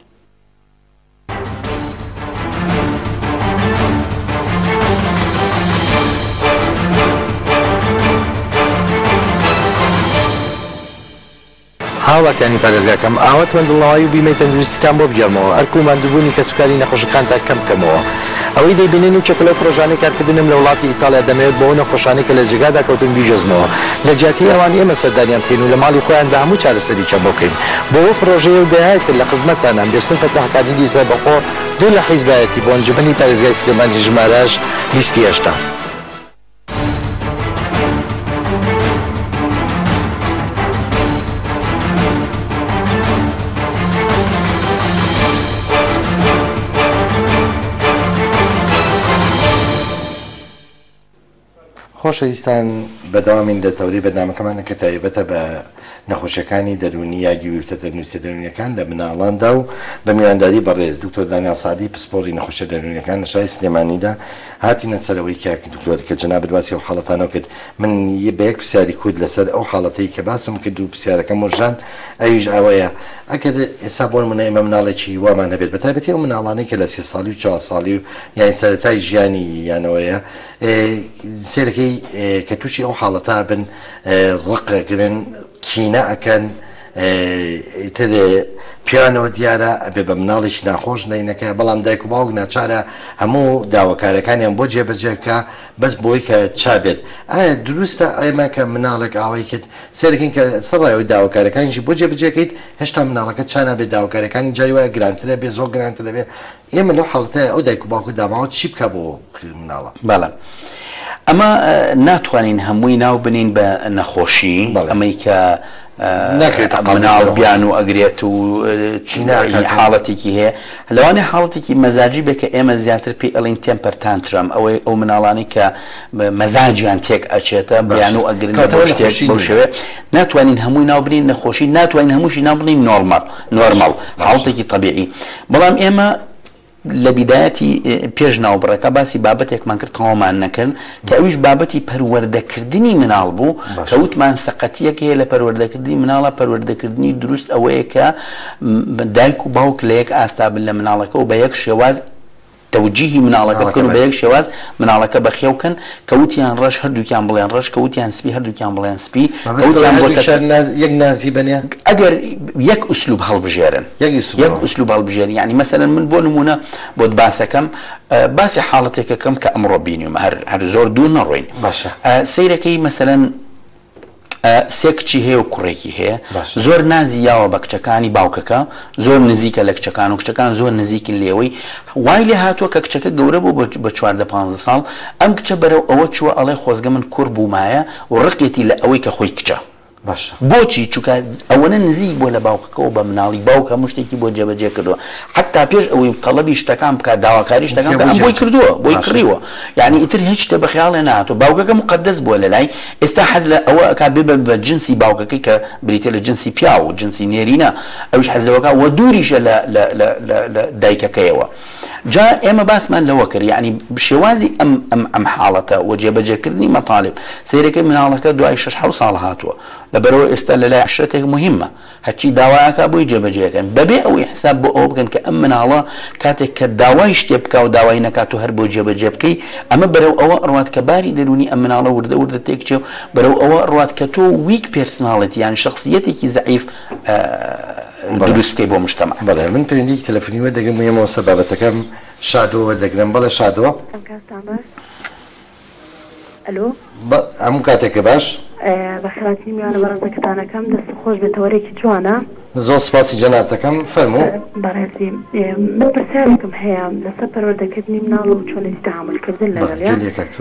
هاوڵاتیانی پارێزگاکەم ئاوەتمەندڵاوی و بیمەی تەندروستیتان بۆ بگەڕمەوە هەرکو ماندووبوونی کەسوکاری نەخۆشەکانتان کەم بکەمەوە ئەوەی دەیبینین و چەکەلەو پرۆژانەی کارکردنم لە وڵاتی ئیتالیا دەمەوێت بۆ نەخۆشانەی کە لە جێگادا کەوتن بیجۆزمەوە لە جیاتی ئەوان ئێمە سەردانیان بکەین و لە ماڵی خۆیاندا هەموو چارەسەریکیان بۆ بکەین بۆ ئەو پرۆژەیە و داهات کرد لە خزمەتتانان بێستون فەتەحەکانی دیزە بەقۆ دوو لە حیزبایەتی بۆ ئەنجومەنی پارێزگای سلێمانی ژمارەش لیستی هێشتا. خۆشەویستان بەداوامین دەتەوری بەرنامەکەمانە کە تایبەتە بە نەخۆشیەکانی دەرونی یاگی ویرتە دەرنووسە دەرونیەکان لە بناڵاندا و بە میوانداری بەڕێز دکتۆر دانیال سادی پسپۆڕی نەخۆشیە دەرونیەکان لە شای سلێمانیدا هاتینە سەرەوەی دکتۆر کە جەناب باسی ئەو حاڵەتانەوە کرد من بە یەک پرسیاری کورد لەسەر ئەو حاڵەتەی کە باسم کرد و پرسیارەکە مۆژان ئەویش ئەوەیە ئەگەر ئێستا بۆ نمونە ئێمە مناڵێکی وامان هەبێت بەتایبەتی ئەو مناڵانەی کە لە 30 ساڵی و 4 ساڵی و یانی سەرەتای ژیانی یانەوەیە سێرەکەی کە تووشی ئەو حاڵەتە بن ڕقەگرن کینە ئەەکەن تر پیانەوە دیارە ئەبێ بە مناڵێکی ناخۆش نینەکە بەڵام دایک و باوک ناچارە هەموو داواکارەکانیان بۆ جێبەجێکە بەس بۆی کە چابێت ئایا دروستە ئێمە کە مناڵێک ئاوای کرد سێرەکەین کە سەڕایەوەی داواکارەکانیشی بۆ جێبەجێکەیت هێشتا مناڵەکە چانابێت داواکارەکانی جاری وایە گرانترە بێ زۆر گرانترە بێ ئێمە لەو حاڵەتە ئەو دایک و باوک داماوە چی بکە بۆ مناڵە بەڵێ ئەمە ناتوانین هەمووی ناو بنین بە نەخۆشی ئەمەی کە مناڵ بیان و ئەگرێت و حاڵەتێکی هەیە لەوانەیە حاڵەتێکی مەزاجی بێ کە ئێمە زیاتر پێی ئەڵین تێمپەر تانترەم ئەوەی ئەو مناڵانی کە مەزاجیان تێک ئەچێتە بیان و ئەگرن بۆ شێوێ ناتوانین هەمووی ناو بنین نەخۆشی ناتوانین هەمووشی ناو بنین نۆرمەڵ حاڵەتێکی طبیعی بەڵام ئێمە لە بیدایەتی پێش ناوبڕەکە باسی بابەتێکمان کرد تەواومان نەکردن کە ئەویش بابەتی پەروەردەکردنی مناڵ بوو کە وتمان سەقەتیەک هەیە لە پەروەردەکردنی مناڵە پەروەردەکردنی دروست ئەوەیە کە دایک و باوک لە یەک ئاستا بن لە مناڵەکە و بە یەک شێواز تەوجیهی مناڵەکە بکەن و بە یەک شێواز مناڵەکە بەخێوکەن کە وتیان ڕەش هەردووکیان بڵێن ڕەش کە وتیان سپی هەردووکیان بڵێن سپی یەک نازی بنێ ئەگەر یەک ئوسلوب هەڵبژێرن یەک ئوسلوب هەڵبژێرن یعنی مەسەلەن من بۆ نمونە بۆت باسەکەم باسی حاڵەتێکەکەم کە ئەمڕۆ بینیومە هەر زۆر دوور نەڕۆین سەیرەکەی مەسەلەن سێ کچی هەیە و کوڕێکی هەیە زۆر نازی یاوە بە کچەکانی باوکەکە زۆر نزیکە لە کچەکان و کچەکان زۆر نزیکن لێەوەی وای لێ هاتووە کە کچەکە گەورە بوو بە 14-15 ساڵ ئەم کچە بەرەو ئەوە چووە ئەڵێ خۆزگە من کوڕ بوومایە و ڕقێتی لە ئەوەی کە خۆی کچە باشە بۆچی چونکە ئەوەنە نزیک بۆ لە باوکەکەەوە بە مناڵی باوکە مشتێکی بۆ جێبەجێ کردووە حتا پێش ئەوەی قەڵەبی شتەکان بکات داواکاری شتەکان ئەم بۆی کردووە بۆی کڕیوە یعنی ئیتر هیچ شتە بە خەیاڵێ نهاتوە باوکەکە مقدس بووە لە لای ئێستا حەز لە ئەوە ئەکا بێ بە جنسی باوکەکەی کە بریتە لە جنسی پیا و جنسی نێرینە ئەوش حەز لەوەکە وە دووریشە لە دایکەکەیەوە جا ئێمە باسمان لەوە کرد یعنی شێوازی ئەم حاڵەتە و جێبەجێکردنی مەطالب سەیرەکەی مناڵەکە دوای 6 ساڵ هاتووە لەبەرەوە ئێستا لە لای عشرەتێک مهمە هەرچی داوایەکە بۆی جێبەجێەکەن بەبێ ئەوەی حساب بۆ ئەوە بکەن کە ئەم مناڵە کاتێک کە داوای شتێ بکە و داوای نەکات و هەر بۆ جێبەجێ بکەی ئەمە بەرەو ئەوە ڕوات کە باری دەرونی ئەم مناڵە وردە تێکچێ و بەرەو ئەوە ڕوات کە تۆ ویک پێرسناڵەتی یان شخصیەتێکی زەعیف دروست بکەی بۆ مجتەمع. بەڵێ من پەیوەندیەکی تەلەفۆنی وەردەگرم و ئێمەوە سەبابەتەکەم شادۆ وەردەگرم. بەڵێ شادۆ ئەلۆ هەموو کاتێکە باش بەخراتی میوانە بەڕێزەکەتانەکەم دەست خۆش بێتەوەرێکی جوانە زۆر سپاسی جەنابەتەکەم فەرموو. بەڕێزی من پرسیارێکم هەیە لەسەر پەروەردەکردنی مناڵ و چۆنی تەعاملکردن لەگەڵ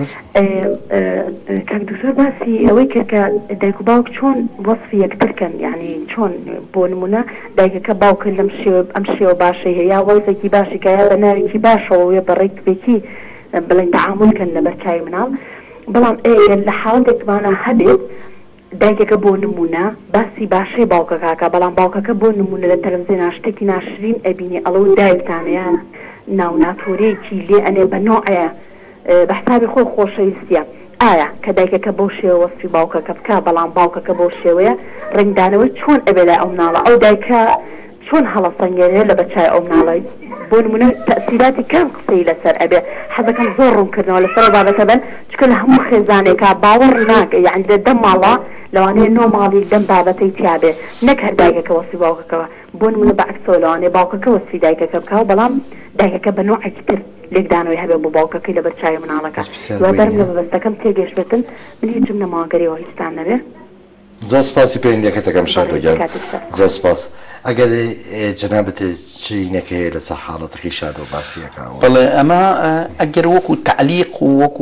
کاک دکتۆر باسی ئەوەی کرد کە دایک و باوک چۆن وەصفی یەکترکەن یعنی چۆن بۆ نمونە دایکەکە باوکە ئەم شێوە باشەی هەیە یا وەڵزێکی باشی کە یا بە ناوێکی باشەوە وێ بەڕێکێکی بڵێن تەعاملکەن لەبەر چاوی مناڵ بەڵام لە حاڵێکمانە هەبێت دایکەکە بۆ نمونە باسی باشەی باوکەکەکە بەڵام باوکەکە بۆ نمونە لە تەلەڤیزیۆن شتێکی ناشرین ئەبینی ئەڵە و دایکتانەیان ناوناتۆرەیەکی لێ ئەنێ بە نۆعەیە بە حسابی خۆی خۆشەویستیە ئایا کە دایکەکە بۆ شێوە وەصفی باوکەکە بکە بەڵام باوکەکە بۆ شێوەیە ڕنگدانەوە چۆن ئەبێ لای ئەو مناڵە ئەو دایکە چۆن هەڵەسەنگێنێ لە بەچای ئەو مناڵی بۆ نمونە تەسیراتی کام قسەی لەسەر ئەبێ حەزەکەم زۆر ڕوونکردنەوە لەسەر بابەتە بن چکە لە هەموو خێزانێکە باوەڕ ناکە یعنی دەم ماڵە لەوانەیە نۆ ماڵی دەم بابەتەی تیابێ نەک هەر دایکەکە وەصفی باوکەکەەوە بۆ نمونە بەعکسەوە لەوانەیە باوکەکە وەصفی دایکەکە بکەوە بەڵام دایکەکە بە نوعێکی تر لێکدانەوەی هەبێ بۆ باوکەکەی لەبەر چاوی مناڵەکە وە بەرم لە بەبەستەکەم تێگەشتن من هیچم نەماوەگەریەوە هیچتان نەبێ. زۆر سپاسی پەیوەندیەکەتەکەم شادۆگیان زۆر سپاس. ئەگەر جەنابەت چینەکە هەیە لەسەر حاڵەتەکەی شادۆ باسیەکەەوە. بەڵێ ئەمە ئەگەر وەکو تعلیق و وەکو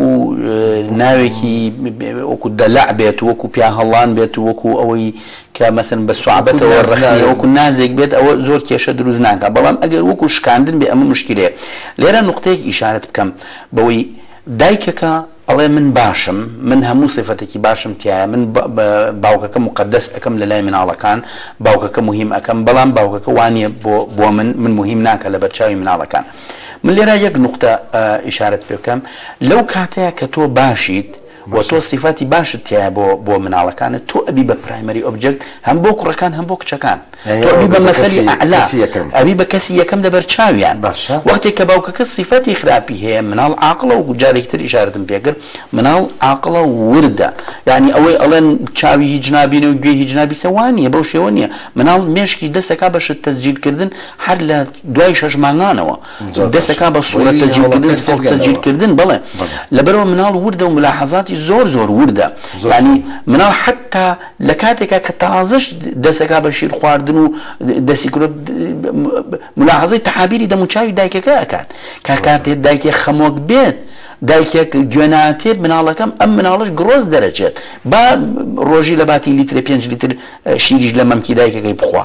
ناوێکی وەکو دەلع بێت وەکو پیا هەڵان بێت وەکو ئەوەی کە مەسن بە سوعبەتەوە ڕخنی وەکو نازێک بێت ئەوە زۆر کێشە دروست ناکە بەڵام ئەگەر وەکو شکاندن بێ ئەمە مشکلەیە. لێرە نوقتەیەک ئیشارەت بکەم بەوەی دایکەکە ئەڵێ من باشم من هەموو صفەتێکی باشم تایە من باوکەکە مقدس ئەەکەم لە لای مناڵەکان باوکەکە مهم ئەەکەم بەڵام باوکەکە وانە بۆ من مهم ناکە لە بەرچاوی مناڵەکان. من لێرە یەک نوقتە ئیشارەت پێ بکەم لەو کاتەیە کە تۆ باشیت و تۆ صفاتی باشت تایە بۆ مناڵەکانت تۆ ئەبی بە پرایمەری ئۆبجەکت هەم بۆ کوڕەکان هەم بۆ کچەکان تۆ ئەبی بە مەسەلی ئەعلا ئەبی بە کەسی یەکەم لەبەر چاویان وەختێک کە باوکەکە صفەتی خراپی هەیە مناڵ عاقڵە و جارێکتر ئیشارەتم پێکرد مناڵ عاقڵە وردە یعنی ئەوەی ئەڵێن چاوی هیچ نابینە و گوێی هیچ نابیسە وانە بەو شێوە نییە مناڵ مێشکی دەسەکە بە شت تەسجیلکردن هەر لە دوای 6 مانگانەوە دەسەکە بە سوورەت تەسجیلکردن سۆڵ تەسجیلکردن بڵێ لەبەرەوە مناڵ وردە و ملاحەزاتی زۆر وردە یعنی مناڵ حتا لە کاتێکا کە تازەش دەسەکە بە شیر خواردن و دەسی کرد ملاحەزەی تەعابیری دەموچاوی دایکەکە ئەکات کە کاتێک دایکێک خەمۆک بێت دایکێک گوێناتێت مناڵەکەم ئەم مناڵش گرۆز دەرەچێت با ڕۆژی لە باتی لیتر 5 لیتر شیریش لە مەمکی دایکەکەی بخوا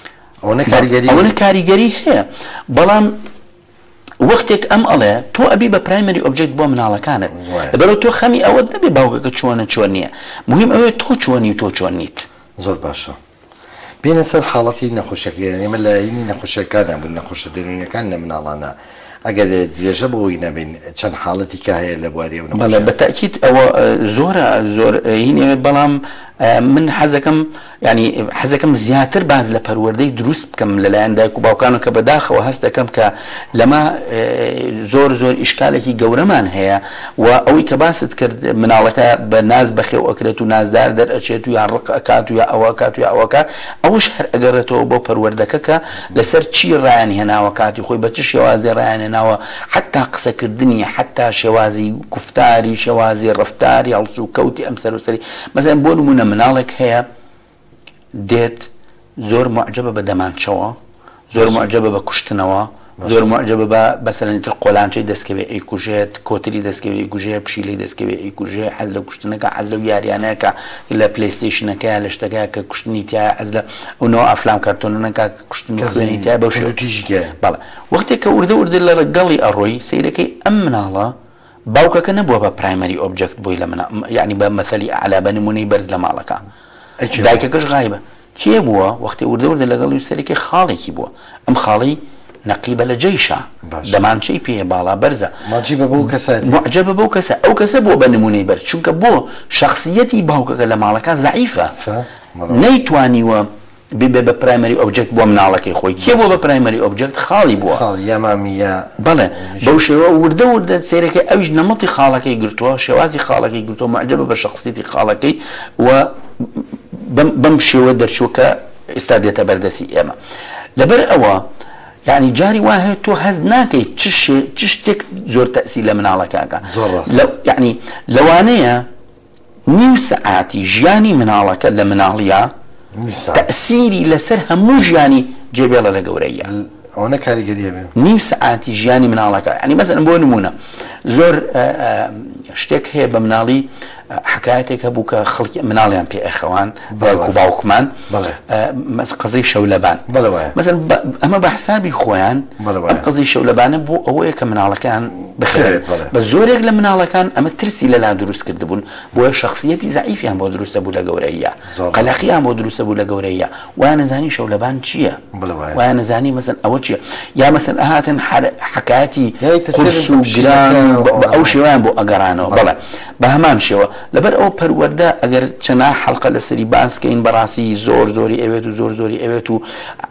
ئەوە کاریگەری هەیە بەڵام وەختێک ئەم ئەڵێ تۆ ئەبی بە پرایمەری ئۆبجێکت بۆ مناڵەکانت بەرەو تۆ خەمی ئەوە دەبێ باوکەکە چۆن نییە مهم ئەوەیە تۆ چۆنی تۆ چۆن نیت. زۆر باشە بینە سەر حاڵەتی نەخۆشەکە ئێمە لایینی نەخۆشیەکانە بوو نەخۆشە دەرونیەکان لە مناڵانە ئەگەر درێژە بەوەی نەبین چەند حاڵەتی کا هەیە لە بواری و بەتاکید ئەوە زۆر هینێ بەڵام من حەزەکەم ینی حەزەکەم زیاتر باز لە پەروەردەی دروست بکەم لەلایەن دایک و باوکانە کە بەداخەوە هەست دەکەم کە لەما زۆر ئیشکالێکی گەورەمان هەیە و ئەوەی کە باست کرد مناڵەکە بە ناز بەخێو ئەکرێت و نازدار دەرئەچێت و یان ڕق ئەکات و یا ئەوەکات و یا ئەوەکات ئەوش هەر ئەگەڕێتەوە بۆ پەروەردەکە کە لەسەر چی ڕایان هێناوە کاتی خۆی بە چ شێوازی ڕایان هێناوە حتا قسەکردنی حتا شێوازی گفتاری شێوازی ڕەفتاری هەڵسو و کەوتی ئەم سەروسەری مەسەڵەن بۆ نمونە مناڵێک هەیە دێت زۆر معجبە بە دەمانچەوە زۆر معجبە بە کوشتنەوە زۆر معجبە بە بەسەرەنیتر قۆلانچەی دەستکەوێ ئەیکوژێت کۆتری دەستکەوێ ئەیکوژێ پشیلەی دەستکەوێ ئەیکوژێ حەز لە کوشتنەکە حەز لە یاریانەکە لە پلەیستیشنەکە لە شتەکە کە کوشتنی تایە حەز لە ئەوەوە ئەفلام کارتۆنەکە کوشتنی خوێنی تایە بەو شێوەیە بەڵێ وەختێک کە وردە لە گەڵی ئەڕۆی سەیرەکەی ئەم مناڵە باوکەکە نەبووە بە پرایمەری ئۆبجەکت بۆی لە منە یعنی بە مەثەلی ئەعلا بە نمونەی بەرز لە ماڵەکە دایکەکەش غایبە کێ بووە وەختی وردە لەگەڵی سەرێکی خاڵێکی بووە ئەم خاڵی نەقیبە لە جەیشە دەمانچەی پێ باڵا بەرزە معجبە بەو کەسە ئەو کەسە بۆ بە نمونەی بەرز چونکە بۆ شخصیەتی باوکەکە لە ماڵەکە زەعیفە نەیتوانیوە ببێ بە پرایمەری ئۆبجەکت بۆ مناڵەکەی خۆی کێ بۆ بە پرایمەری ئۆبجەکت خاڵی بووە بەڵێ بەو شێوە وردە سێرەکەی ئەویش نەمەتی خاڵەکەی گرتووە شێوازی خاڵەکەی گرتووە معجبە بە شخصیەتی خاڵەکەی و بەم شێوە دەرچووکە ئێستا دێتە بەردەسی ئێمە لەبەر ئەوە یعنی جاری وایە تۆ هەست ناکەیت چ شتێک زۆر تەسی لە مناڵەکەکە یعنی لەوانەیە نیو سەعاتی ژیانی مناڵەکە لە مناڵیە تەسیری لەسەر هەموو ژیانی جێبێڵە لە گەورەیە ئەوە کاریگەریە نیو سەعاتی ژیانی مناڵەکە ینی مەسەن بۆ نمونە زۆر شتێک هەیە بە مناڵی حکایەتێک هەبوو کە خەڵکی مناڵیان پێ ئەخەوان باوک و باوکمان قەزەی شەولەبان مەسەن ئەمە بە حسابی خۆیان ئەم قەزەی شەولەبانە بۆ ئەوەیە کە مناڵەکان بخێت بە زۆرێک لە مناڵەکان ئەمە ترسی لەلا دروست کردبوون بۆیە شخصیەتی زەعیفیان بۆ دروستە بوو لە گەورەیە قەلەقیان بۆ دروستە بوو لە گەورەیە وایە نەزانی شەولەبان چییە وایە نەزانی مەسەن ئەوە چییە یا مەسەن ئەهاتن حکایەتی قورس و گران ئەو شێوەیان بۆ ئەگەڕانەوە بەڵێ بە هەمان شێوە لەبەر ئەو پەروەردە ئەگەر چەنا حەڵقە لەسەری باسکەین بەڕاستی زۆری ئەوێت و زۆری ئەوێت و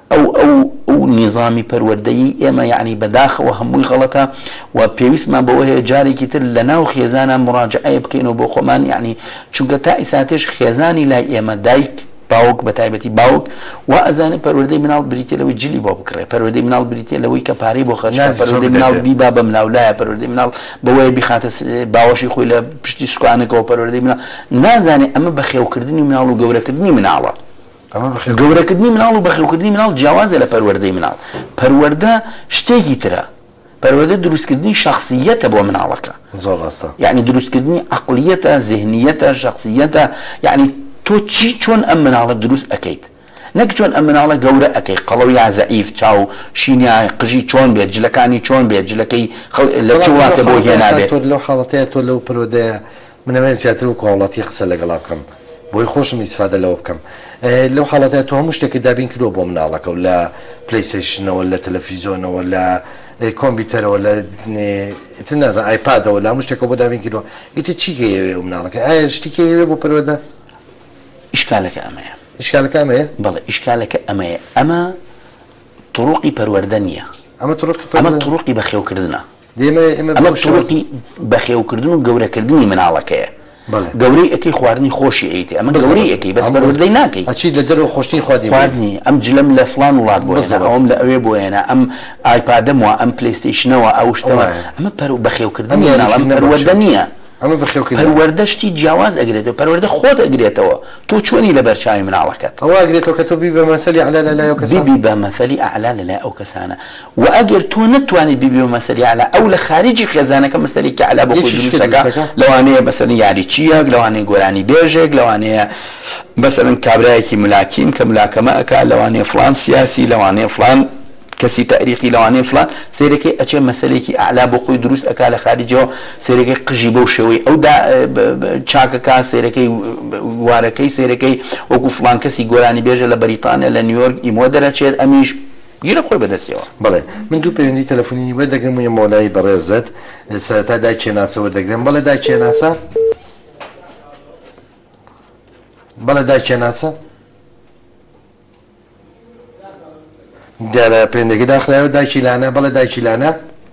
ئەو نیظامی پەروەردەیی ئێمە یعنی بەداخەوە هەمووی غەڵەتە و پێویستمان بەوە هەیە جارێکی تر لە ناو خێزانە مراجعەیە بکەینەوە بۆ خۆمان یعنی چونکە تا ئیساتێش خێزانی لای ئێمە دایک باوک بە تایبەتی باوک و ئەزانێ پەروەردەی مناڵ بریتێ لەوەی جلی بۆ بکڕێ پەروەردەی مناڵ بریتێ لەوەی کە پارەی بۆ خەرج پەروەردەی مناڵ بیبا بە مناولایە پەروەردەی مناڵ بەوەیە بیخاتە باوەشی خۆی لە پشتی سوکانێکەوە پەروەردەی مناڵ نازانێ ئەمە بەخێوکردنی مناڵ و گەورەکردنی مناڵە گەورەکردنی مناڵ و بەخێوکردنی مناڵ جیاوازە لە پەروەردەی مناڵ پەروەردە شتێکی ترە پەروەردە دروستکردنی شخصیەتە بۆ مناڵەکە زۆر ڕاستە یعنی دروستکردنی عەقڵیەتە ذهنیەتە شخصیەتە یعنی تۆ چی چۆن ئەم مناڵە دروست ئەەکەیت نەک چۆن ئەم مناڵە گەورە ئەەکەی قەڵەو یا زەعیف چاو شینای قژی چۆن بێت جلەکانی چۆن بێت جلەکەی لە چ واتە بۆ هێنابێت لەو حاڵەتەیە تۆ لەو پەروەردەیە منەوێت زیاتر و کۆڵەتی قسە لەگەڵا بکەم بۆی خۆشم ئیسفادە لەوە بکەم لەو حاڵەتەیە تۆ هەموو شتێکی دابین کردو بۆ مناڵەکە و لە پلەیستیشنەوە لە تەلەڤیزۆنەوە لە کۆمپیوتەرەوە لە نازان ئایپادەوە لە هەموو شتێکەوە بۆ دابین کردووە ئیتر چی هەیە مناڵەکە ئایا شتێکی هەیە بۆ پەروەردە ئیشکالەکە ئەمەیە ئیشکالەکە ئەمەیە بەڵێ ئیشکالەکە ئەمەیە ئەمە تڕوقی پەروەردە نییە ئەمە تڕوقی بەخێوکردنە ئەمە تڕوقی بەخێوکردن و گەورەکردنی مناڵەکەیە گەورەی ئەەکەی خواردنی خۆشی ئەیتێ ئەمە گەورەی ئەەکەی بەس پەروەردەی ناکەی ئەچی لە دەرەوە خۆشتنی خواردنی ئەم جلەم لە فڵان وڵات بۆ ئەوم لە ئەوێ بۆ هێنا ئەم ئایپادەمەوە ئەم پلەیستیشنەوە ئەو شتەوە ئەمە بەخێوکردنی مناڵ ئەم پەروەردە نییە پەروەردە شتی جیاواز ئەگرێتەوە پەروەردە خۆت ئەگرێتەوە تۆ چۆنی لە بەرچاوی مناڵەکەت ئەوە ئەگرێتەوە کە تۆ بیبی بە مەسەلی ئەعلا لەلای ئەو کەسانە بیبی بە مەسەلی ئەعلا لەلای ئەو کەسانە و ئەگەر تۆ نەتوانیت بیبی بە مەسەلی ئەعلا ئەو لە خارجی خێزانەکە مەسەلێکی ئەعلا بۆ خۆی دروستەکە لەوانەیە مەسەلەن یاریچیەک لەوانەیە گۆرانی بێژێک لەوانەیە مەسەلەن کابرایەکی ملاکیم کە ملاکەمە ئەکا لەوانەیە فڵان سیاسی لەوانەیە فڵان کەسی تاریخی لەوانەیە فڵان سێرەکەی ئەچێ مەسەلێکی ئەعلا بۆ خۆی دروست ئەکا لە خارجەوە سێرەکەی قژی بەو شێوەی ئەو چاکەکە سێرەکەی وارەکەی سێرەکەی وەکو فڵان کەسی گۆرانی بێژە لە بەریتانیا لە نیویۆرک ئیمۆ دەرەچێت ئەمیش گیرە خۆی بەدەستیەوە بەڵێ من دوو پەیوەندی تەلەفۆنی وەردەگرم و یە مۆلای بەڕێزت سەرەتا دایکێناسە وەردەگرم بەڵێ دایکێناسە بەڵێ دایکێناسە دیارە پێندێکی داخلایەوە دایکی لانە بەڵێ دایکی لانە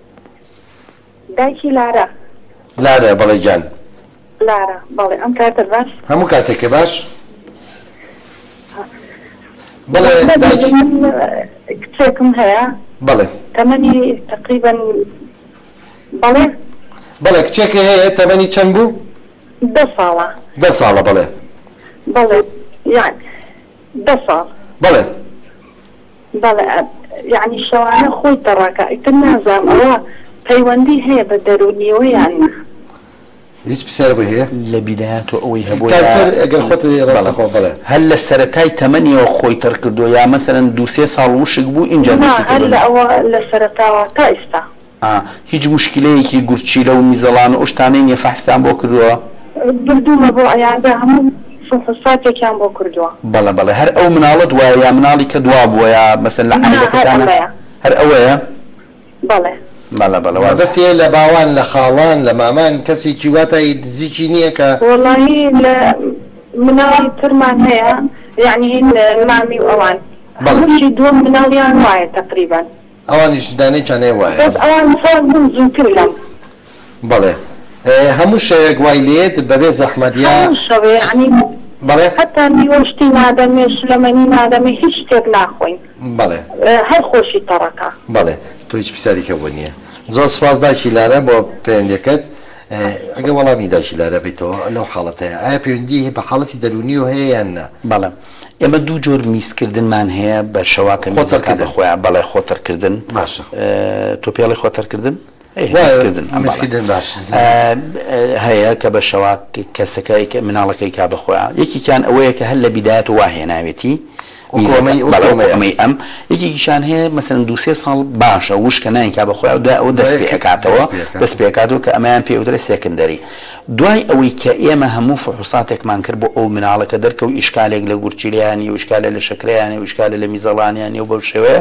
دایکی لارە لارە بەڵێ گیان لارە بەڵێ ئەم کاتە باش هەموو کاتێکە باش بەڵێ کچێکم هەیە بەڵێ تەمەنی تقریباً بەڵێ بەڵێ کچێکی هەیە تەمەنی چەند بوو 10 ساڵە 10 ساڵە بەڵێ بەڵێ یان 10 ساڵ بەڵێ بەڵێ یعنی شەوانە خۆی دەڕاکە ئیتر نازانم ئەوە پەیوەندی هەیە بە دەرونیەوە یان هیچ پرسیار بۆ هەیە لە بیدایەت و ئەوەی هەبوو ئەگەر خۆت ڕاستەخۆ بڵێ هەر لە سەرەتای تەمەنیەوە خۆی تەر کردو یا مەسەرەن 2-3 ساڵ وشک بوو اینجا ئەوە لە سەرەتاوە تا ئێستا هیچ مشکلەیەکی گورچی لە و میزەڵان و شتانەی نیە فەحستان بۆ کردووە بردوومە بۆ ئەیاندا هەموو فحوساتێکیان بۆ کردووە بەڵێ هەر ئەو مناڵت وایە یا مناڵی کە دوا بووە یا مەسەن لە عەیلەکەتانە هەر ئەوەیە بەڵێ بەستێ لە باوان لە خاڵان لە مامان کەسێکی واتای نزیکی نییە کە وەڵاهی لە مناڵی ترمان هەیە یعنی مامی و ئەوان هەمووشی دووەم مناڵیان وایە تقریبا ئەوانیش دانەیەکیانەیە وایە ئەوان ساڵ بوون زووتر لەم بەڵێ هەموو شەوێک وای لێت بەبێ زەحمەتیان بەڵێ حتا نیوەشتی نادەمێ شلەمەنی نادەمێ هیچ شتێک ناخۆین بەڵێ هەر خۆشی تەڕەکە بەڵێ تۆ هیچ پرسیارێکە بۆ نییە زۆر سپاس داکی لارە بۆ پەیوەندیەکەت ئەگە وەڵامی داکی لارە بێتەوە لەو حاڵەتەیە ئایا پەیوەندی بە حاڵەتی دەرونی و هەیە یان نا بەڵێ ئێمە دوو جۆر میزکردنمان هەیە بە شەواکە میزەکە خۆیان بەڵێ خۆتەرکردن باشە تۆ پێڵی خۆتەرکردن مسکردن باش هەیە کە بە شەوا کەسەکە مناڵەکەی کا بەخۆیان یەکێکیان ئەوەیە کە هەر لە بیدایەت و واهێناوێتی ئەمەی ئەم یەکێکیشان هەیە مەسەن 2-3 ساڵ باشە وشکە ناینکا بەخۆیان دوای ئەو دەست پێکاتەوە دەست پێکاتەوە کە ئەمەیان پێوترە سێکندەری دوای ئەوەی کە ئێمە هەموو فحوساتێکمان کرد بۆ ئەو مناڵەکە دەرکەوت ئیشکالێک لە گورچیلیانی و ئیشکالە لە شەکرەیانی و ئیشکالە لە میزەڵانیانی و بەو شێوەیە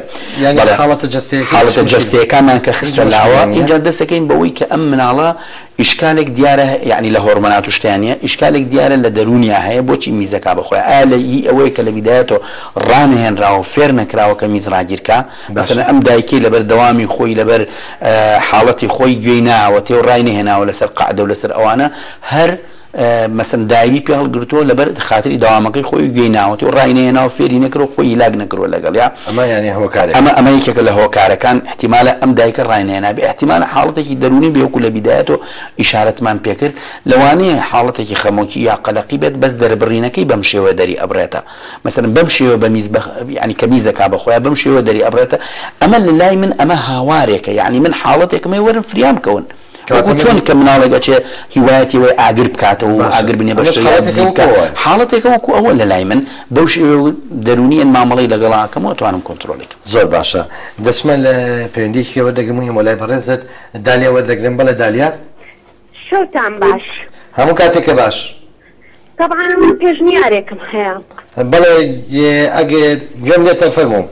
حاڵەتە جەستەکەمان کە خستە لاوە اینجا دەستەکەین بەوەی کە ئەم مناڵە ئیشکالێک دیارە یعنی لە هۆرمۆنات و شتیانە ئیشکالێک دیارە لە دەرونیا هەیە بۆچی میزەکە بخۆیان ئایا لە ئەوەیە کە لە بیدایەتەوە ڕانهێنراوە فێر نەکراوە کە میز ڕاگیرکە مەسەلەن ئەم دایکەی لەبەر دەوامی خۆی لەبەر حاڵەتی خۆی گوێی ناوەتێ و ڕای نەهێناوە لەسەر قەعدە و لەسەر ئەوانە هەر مەسەن دایری پێ هەڵگرتووە لەبەر خاتری داوامەکەی خۆی گوێی ناوەتی و ڕای نەهێناوە فێری نەکرۆ خۆی هیلاک نەکرۆ لەگەڵ یا ئەمە یەکێکە لە هۆکارەکان احتیمالە ئەم دایکە ڕای نەهێنا بێ احتیمالە حاڵەتێکی دەرونی بێوەکو لە بیدایەتەوە ئیشارەتمان پێکرد لەوانەیە حاڵەتێکی خەمۆکی یا قەلەقی بێت بەس دەربڕینەکەی بەم شێوە دەری ئەبرێتە مەسەلەن بەم شێوە بە میز یعنی کە میزەکە بەخۆیان بەم شێوە دەری ئەبرێتە ئەمە لە لای من ئەمە هاوارێکە یعنی من حاڵەتێکمە وەرن فریام بکەون چۆن کە مناڵێکە چێ هیوایەتی وی ئاگر بکاتەوە و ئاگر بنێ بە حاڵەتێکە وەکو ئەوە لە لای من بەو دەرونیان مامەڵی لەگەڵاکەم و توانم کۆنتترۆلێکم زۆر باشە دەچمە لە پەیوەندیەوە وەردەگرمونی مۆلای بەڕێزت دالیا وەردەگرم بەڵێ دالیا شەوتان باش هەموو کاتێکە باش طبعا پێشنیارێکم هەیە بەڵێ ئەگەر گەم لێتە فەرمووم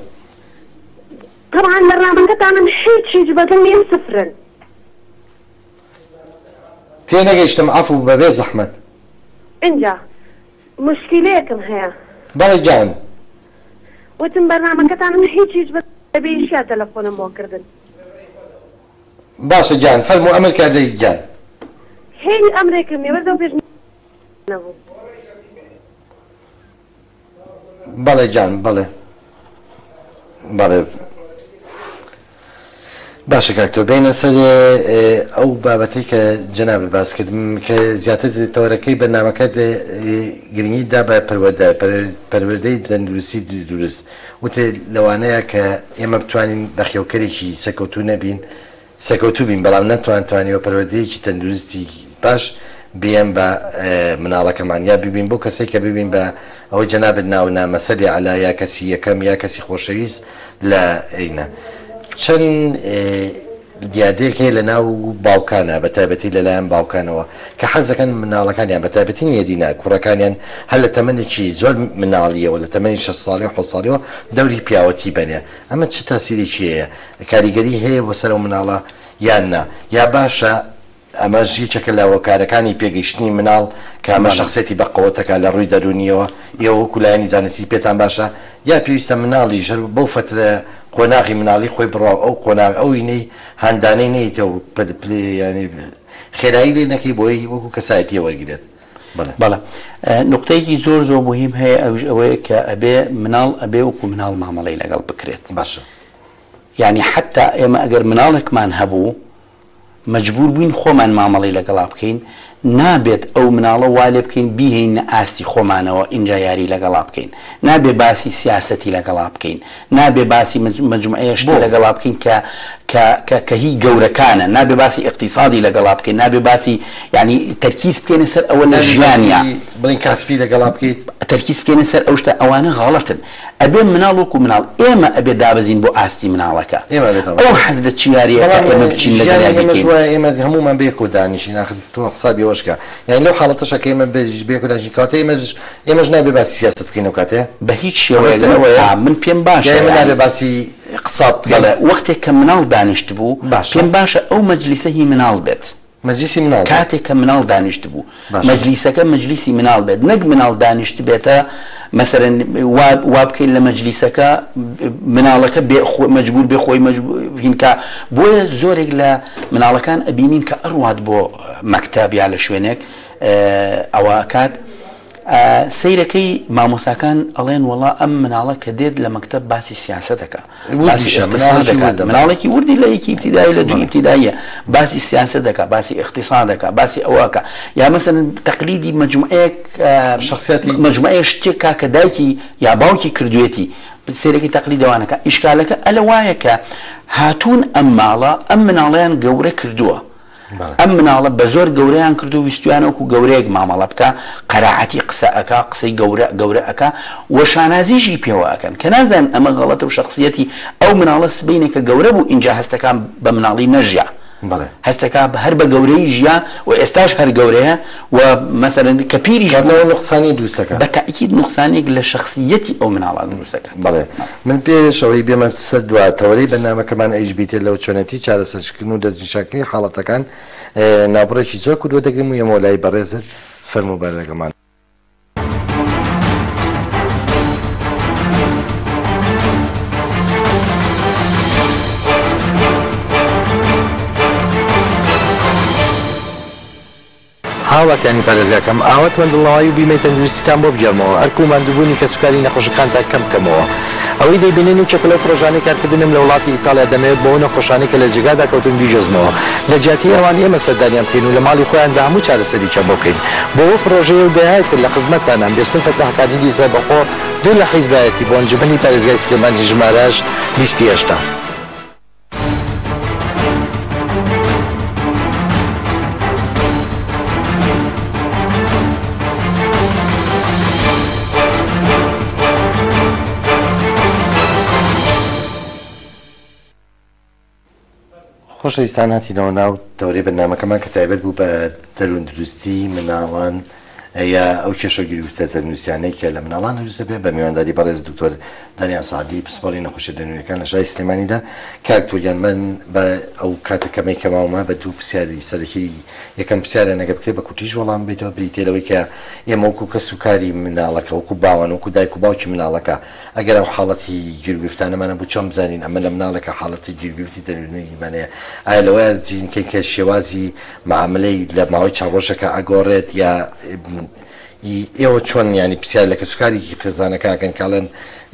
طبعا لە ڕامەکەتانم هیچ بەدڵ نیە سفرن تێنەگەیشتم عەفو بەبێ زەحمەت اینجا مشکلەیەکم هەیە بەڵێ گیان وتم بەرنامەکەتانم هیچ بەبێ ئیشیا تەلەفۆنم بۆ کردن باشە گیان فەرموو ئەمر کاردەی گیان هێنی ئەمرێکم ێ وەرزە پێش نەبوو بەڵێ گیان بەڵێ باشە کاکتۆ بینە سەر ئەو بابەتەی کە جەناب باس کردم کە زیاتر تەوەرەکەی بەرنامەکەت گرنگیدا بە پەروەردەی تەندروستی دروست وتێ لەوانەیە کە ئێمە بتوانین بەخێوکەرێکی سەکەوتوو بین بەڵام نەتوانتوانیەوە پەروەردەیەکی تەندروستی باش بێم بە مناڵەکەمان یا ببین بۆ کەسێک کە ببین بە ئەوەی جەنابت ناونا مەسەلی عەلا یا کەسی یەکەم یا کەسی خۆشەویست لە ئەینە چەند دیادێک هەیە لە ناو باوکانە بە تایبەتی لەلایەن باوکانەوە کە حەزەکەن مناڵەکانیان بە تایبەتی نێدینە کوڕەکانیان هەر لە تەمەنێکی زۆر مناڵیەوە لە تەمەنی 6 ساڵی 7 ساڵیەوە دەوری پیاوەتی بنێ ئەمە چه تاسیرێکی هەیە کاریگەری هەیە بۆ سەر و مناڵە یان نا یا باشە ئەمەش یەکێکە لە هۆکارەکانی پێگەیشتنی مناڵ کە ئەمە شخصێتی بەقەوەتەکە لە ڕووی دەرونیەوە ئێوە کولایانی زانستی پێتان باشە یا پێویستە مناڵی ژەر بەو فترە قۆناغی مناڵی خۆی بڕاو ئەو قۆناغ ئەوی نەی هەندانەی نەیتەوە ینی خێرایی لێ نەکەی بۆی وەکو کەسایەتی وەرگێت بەڵێ نقطەیەکی زۆر مهم هەیە ئەوەیە کە ئەبێ مناڵ ئەبێ وەکو مناڵ مامەڵەی لەگەڵ بکرێت باشە یعنی حتا ئێمە ئەگەر مناڵێکمان هەبوو مجبور بووین خۆمان مامەڵی لەگەڵا بکەین نابێت ئەو مناڵە وا لێ بکەین بیهێینە ئاستی خۆمانەوە اینجا یاری لەگەڵا بکەین نابێ باسی سیاسەتی لەگەڵا بکەین نابێ باسی مجموعەیە شتێ لەگەڵا بکەین کە هی گەورەکانە نابێ باسی اقتصادی لەگەڵا بکەین نابێ باسی یعنی تەرکیز بکەینە سەر ئەوە لە ژیانیا بڵین کاسپی لەگەڵا بکەیت تەرکیز بکەینە سەر ئەو شتە ئەوانە غەڵەتن ئەبێ مناڵ وەکو مناڵ ئێمە ئەبێ دابەزین بۆ ئاستی مناڵەکە ئەو حەز لە چیاریەکە ئێمە بچین لە دەریای بکەین ئێمە هەمومان بێک و دانیشین ناخ تۆ حسابی ئەوشکە یعنی لەو حاڵەتەشە کە ئێمە بێک و دانیشین کاتە ئێمەش نابێ باسی سیاست بکەین ئەو کاتێ بە هیچ شێوەیە من پێم باشە ئێمە نابێ باسی اقتصاد بکەین وەختێک کە مناڵ دانیشت بوو پێم باشە ئەو مەجلیسە هی مناڵ بێت مەجلیسی مناڵ کاتێک کە مناڵ دانیشت بوو مەجلیسەکە مەجلیسی مناڵ بێت نەک مناڵ دانیشت بێتە مثلا وا بکەین لە مەجلیسەکە مناڵەکە مەجبور بێ خۆی مەجبورینکە بۆیە زۆرێک لە مناڵەکان ئەبینین کە ئەڕوات بۆ مەکتەب یا لە شوێنێک ئەوە کات سیرەکەی مامۆساکان ئەڵێن وڵا ئەم مناڵە کە دێت لە مەکتەب باسی سیاسەت دەکات مناڵێکی وردی لە یەکی ئیبتیدایی لە دوو ئیبتیداییە باسی سیاسەت دەکات باسی اقتصاد دەکات باسی ئەوەکە یا مثلا تەقلیدی مجموعەیەک شخصیەتی مجموعەیە شتێک کە دایکی یا باوکی کردوێتی سیرەکی تەقلیدەوانەکە ئیشکالەکە ئەلە وایە کە هاتوون ئەم ماڵە ئەم مناڵیان گەورە کردووە ئەم مناڵە بە زۆر گەورەیان کردو ویستویان وەکو گەورەیەک مامەڵە بکە قەراعەتی قسە ئەکا قسەی گەورە ئەکا وە شانازیژی پێوە ئەکەن کە نازانن ئەمە غەڵەتە و شخصیەتی ئەو مناڵە سبەینێ کە گەورە بوو اینجا هەستەکان بە مناڵی نەژیا هەستەکە هەر بە گەورەی ژیا و ئێستاش هەر گەورەیە و مەسەرەن کە پیریش نقصانی دروستەکە بە تاکید نقصانێک لە شخصیەتی ئەو مناڵە دروستەکە بەڵێ من پێشەوەی بێمە سەر دواتەوەی بەرنامەکەمان HBT لەو چۆنەتی چارەسەرکردن و دەستنیشانکردنی حاڵەتەکان ناوبڕێکی زۆر کردووە دەگرین و ئێمە لای بەڕێزت فەرموو بەرەگەمان هاواتیانی پارێزگاکەم ئاوات وەندڵەوەی و بیمەی تەندروستیتان بۆ بگەڕمەوە ئەرکو ماندووبوونی کەسوکاری نەخۆشەکانتان کەمکەمەوە ئەوەی دەیبینین و چەکە لەو پرۆژانەی کارکردنم لە وڵاتی ئیتالیا دەمەوێت بۆ نەخۆشانەی کە لە جێگادا کەوتن بیجۆزمەوە لە جیاتی ئەوان ئێمە سەردانیان بکەین و لە ماڵی خۆیاندا هەموو چارەسەریکە بۆ بکەین بۆ ئەو پرۆژەیە و داهاتر لە خزمەتتانان بێستن فەتاحەکانی دیزە بەخۆ دوو لە حیزبایەتی بۆ ئەنجومەنی پارێزگای سلێمانی ژمارەش لیستی هێشتا خۆشەویستان هاتینەوە ناو دەورەی بەرنامەکەمان کە تایبەت بوو بە دەروندروستی مناڵان یا ئەو کێشەگیری وتە تەندروستیانەی کە لە مناڵان دروستە بێ بە میوانداری بەڕێز دکتۆر دانیا سعدی پسپۆڕی نەخۆشیە دەنوێریەکان لە شای سلێمانیدا کاکتۆریان من بە ئەو کاتەکەمەی کەماومە بە دوو پرسیاری سەرەکی یەکەم پرسیارە نەگە بکرێت بە کوتیش وەڵام بێتەوە بریتێلەوەی کە ئێمە وەکو کەسوکاری مناڵەکە وەکو باوان وەکو دایک و باوکی مناڵەکە ئەگەر ئەو حاڵەتی گیرگرفتانەمانە بوو چۆن بزانین ئەمە لە مناڵەکە حاڵەتی گیرگرفتی تەندروستیمانەیە ئایا لەوەیە جینکەی کە شێوازی معاملەی لە ماوەی چەند ڕۆژەکە ئەگۆڕێت یا ئێوە چۆن ینی پرسیار لە کەسوکارێکی خێزانەکەکەن کاڵێن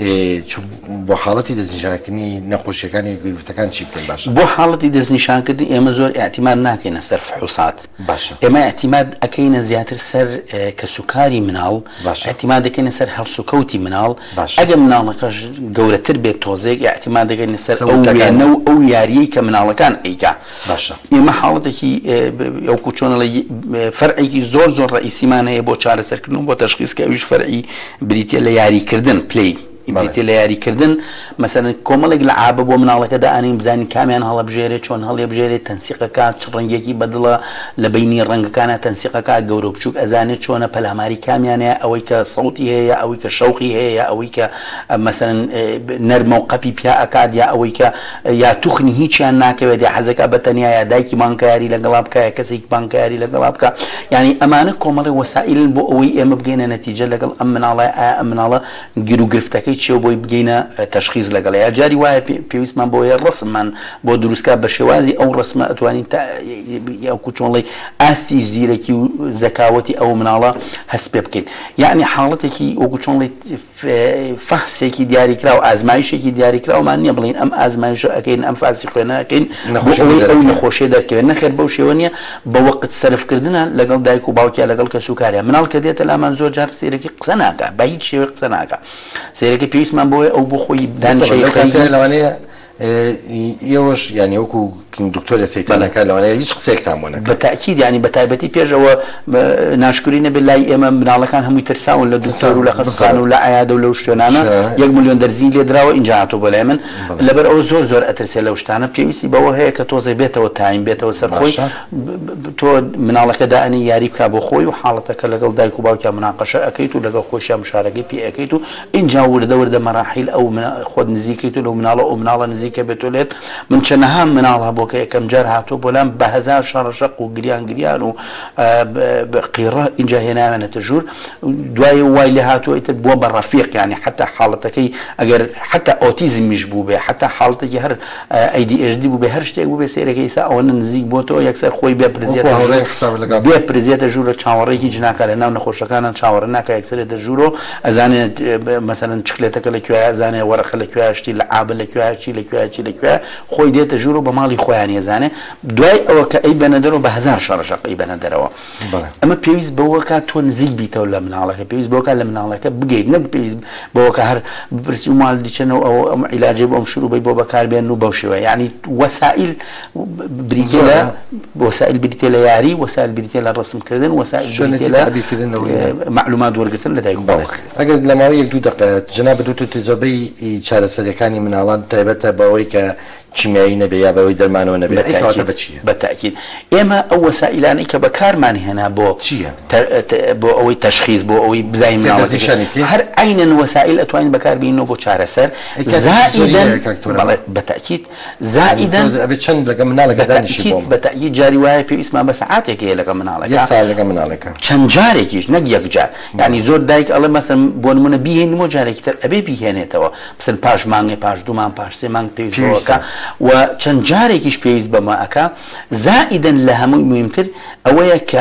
بۆ حاڵەتی دەستنیشانکردنی نەخۆشیەکانی گرفتەکان چی بکەن باشە بۆ حاڵەتی دەستنیشانکردنی ئێمە زۆر ئاعتیماد ناکەینە سەر فحوسات باشە ئێمە ئاعتیماد ئەکەینە زیاتر سەر کەسوکاری مناڵ ئاعتیماد دەکەینە سەر هەڵسوکەوتی مناڵ ئەگە مناڵەکەش گەورەتر بێت تۆزێک ئاعتیماد دەکەینە سەر ئەو وێنە و ئەو یاریەی کە مناڵەکان ئەیکا باشە ئێمە حاڵەتێکی ئەو کوچۆنەڵی فەرعێکی زۆر زۆر ڕئیسیمان هەیە بۆ چارەسەرکردن بۆ تەشخیص کە ئەویش فەرعی بریتە لە یاریکردن پلەی بریتێ لە یاریکردن مەسەرەن کۆمەڵێک لە عابە بۆ مناڵەکە دائانین بزانین کامیان هەڵەبژێرێت چۆن هەڵێبژێرێت تەنسیقەکە چ ڕەنگێکی بەدڵە لە بینی ڕەنگەکانە تەنسیقەکە گەورە بچووک ئەزانێت چۆنە پەلاماری کامیانەیە ئەوەی کە سەوتی هەیە ئەوەی کە شەوقی هەیە ئەوەی کە مەسەرەن نەرمە و قەپی پیا ئەکات یا ئەوەی کە یا توخنی هیچیان ناکەوێت یا حەزەکە بەتەنیا یا دایکی بانکاری لەگەڵا بکە یا کەسێکی بانکاری لەگەڵا بکە یعنی ئەمانە کۆمەڵی وەسائلن بۆ ئەوەی ئێمە بگەینە نەتیجە لەگەڵ ئەم مناڵە ئەم مناڵە گیر و گرفتەکەی چێ بۆی بگەینە تەشخیص لەگەڵ یا جاری وایە پێویستمان بۆیە ڕسممان بۆ دروستکە بە شێوازی ئەو ڕسمە ئەتوانین یا کوچۆڵی ئاستی زیرەکی و زەکاوەتی ئەو مناڵە هەست پێ بکەین یعنی حاڵەتێکی وەکو چۆڵی فحسێکی دیاریکرا و ئازمایشێکی دیاریکراومان نییە بڵین ئەم ئازمایش ئەەکەین ئەم فاسی خوێنەکەین ئەو نەخۆشیە دەکەوێت نەخێر بەو شێوە نیە بە وەقت سەرفکردنە لەگەڵ دایک و باوکیا لەگەڵ کەسوکاریە مناڵ کە دێتە لامان زۆر جار سێرەکی قسە ناکە بە هیچ شێوە قسە ناکە سێرەکە پێویستمان بۆیە ئەو بۆ خۆی دانیشەی لەوانەیە ئێوەش ینی وەکو دکتۆرە سەیتانەکە لەوانەیە هیچ قسێکتان بۆ نەکە بەتاکید ینی بە تایبەتی پێشەوە ناشکری نەبێت لای ئێمە مناڵەکان هەمووی ترساون لە دوکتۆر و لە خەستخان و لە عەیادە و لەو شوێنانە 1 ملیۆن دەرزی لێ دراوە ئینجا هاتووە بۆ لای من لەبەر ئەوە زۆر ئەترسێ لەو شتانە پێویستی بەوە هەیە کە تۆزێ بێتەوە تایم بێتەوە سەرخۆی تۆ مناڵەکە دائنی یاری بکە بۆ خۆی و حاڵەتەکە لەگەڵ دایک و باوکیا مناقەشە ئەەکەیت و لەگەڵ خۆشیان مشارەکەی پێ ئەەکەیت و ئینجا وردە مەراحیل ئەو خۆت نزیکەیت و لەو مناڵە ئەو مناڵە نزیکە بێتۆ لێت من چەندەها مناڵە بۆ کە یەکەم جار هاتووە بۆلام بە هەزار شەڕەشەق و گریان و قیڕە اینجا هێناوێنێتە ژوور دوای وای لێ هاتووە بووە بە ڕەفیق ینی حتا حاڵەتەکەی ئەگەر حتا ئۆتیزمیش بوو بێ حتا حاڵەتێکی هەر ADHD بوو بێ هەر شتێک بوو بێ سێرەکەی ئێستا ئەوە نزیک بۆتەوە یەکسەر خۆی بێ پرزیێتە ژوورە چاوەڕێکی جناکە لە ناو نەخۆشەکانان چاوەڕە ناکە یەکسەرێتە ژوورۆ ئەزانێت مەسەلەن چکلێتەکە لەکوێ ئەزانێ وەرەقە لەکوێ شتی لە ئابە لەکوێ چی لەکوێ خۆی دێتە ژوور و بە ماڵی خۆیان ێزانێ دوای ئەوە کە ئەی بەنە دەرەوە بە هەزار شەڕەشەق ئەی بەنە دەرەوە ئەمە پێویست بەوەکە تۆ نزیک بیتەوە لە مناڵەکە پێویست بەوەکە لە مناڵەکە بگەیت نەک پێویست بەوەکە هەر بپرسی و ماڵ دیچەنەوە ئەو ئەم عیلاجێ بۆ ئەم شروعی بۆ بەکاربێن و بەو شێوە یعنی وەسائل بریتێ لە وەسائل بریتێ لە یاری وەسائل بریتێ لە ڕسمکردن وەسائل بریتێ لە معلومات وەرگرتن لە دایک و باوک ئەگەر لە ماوەی 2 دقیقە جەناب دوتوتی زۆربەی چارەسەریەکانی مناڵان تایبەتە بەوەی کە چیمیایی نەبێ یا بەوەی دەرمانەوە نەبێت ئەیکەواتە بە چییە؟ بەتاکید ئێمە ئەو وەسائلانەی کە بەکارمان هێنا بۆ چییە؟ بۆ ئەوەی تەشخیص بۆ ئەوەی بزانین مناڵەکە هەر عینەن وەسائل ئەتوانین بەکاربێنینەوە بۆ چارەسەر زائیدەن بەتاکید زائیدەن ئەبێت چەند لەگە مناڵەکە دانیشی بۆم بەتاکید جاری وایە پێویستمان بە سەعاتێک هەیە لەگە مناڵەکە یەک ساعت لەگە مناڵەکە چەند جارێکیش نەک یەک جار یعنی زۆر دایک ئەڵێ مەسەن بۆ نمونە بیهێنمەوە جارێکی تر ئەبێ بیهێنێتەوە مثلا پاش مانگێ پاش 2 مانگ پاش 3 مانگ پێویستەوەکە و چەند جارێکیش پێویست بەمە ئەکا زائیدەن لە هەمووی مهمتر ئەوەیە کە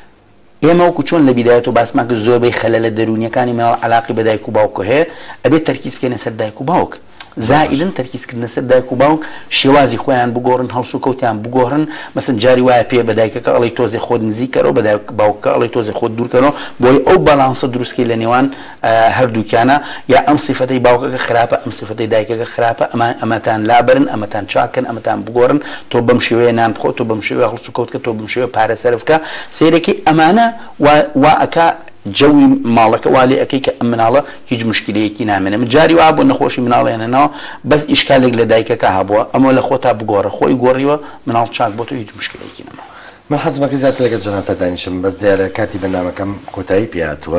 ئێمە وەکو چۆن لە بیدایەتەوە باسمان کرد زۆربەی خەلەلە دەرونیەکانی مناڵ عەلاقی بە دایک و باوک هەیە ئەبێت تەرکیز بکەنە سەر دایک و باوک زائیدن تەرکیزکردنە سەر دایک و باوک شێوازی خۆیان بگۆڕن هەڵسو و کەوتیان بگۆڕن مەسەن جاری وایە پێ بە دایکەکە ئەڵێ تۆزێ خۆت نزیکەرەوە بە دایک باوکەکە ئەڵێ تۆزێ خۆت دوورکەرەوە بۆی ئەو بەڵانسە دروستکەی لە نێوان هەردووکیانە یا ئەم سیفەتەی باوکەکە خراپە ئەم سیفەتەی دایکەکە خراپە ئەمەتان لابرن ئەمەتان چاکن ئەمەتان بگۆڕن تۆ بەم شێوەیە نان بخۆ تۆ بەم شێوەیە هەڵسو کەوتکە تۆ بەم شێوەیە پارە سەرفکە سەیرەکەی ئەمانە وا ئەکا جەوی ماڵەکە والێ ئەەکەی کە ئەم مناڵە هیچ مشکلەیەکی نامێنێ من جاری وا بۆ نەخۆشی مناڵێنەوە بەس ئیشکالێک لە دایکەکە هەبووە ئەمە لە خۆتا بگۆڕە خۆی گۆڕیوە مناڵ چاک بۆ تۆ هیچ مشکلەیەکی نەما من حەزمەکە زیاتر لەگەڵ جەنابتە دانیشم بەس دیارە کاتی بەرنامەکەم کۆتایی پێهاتووە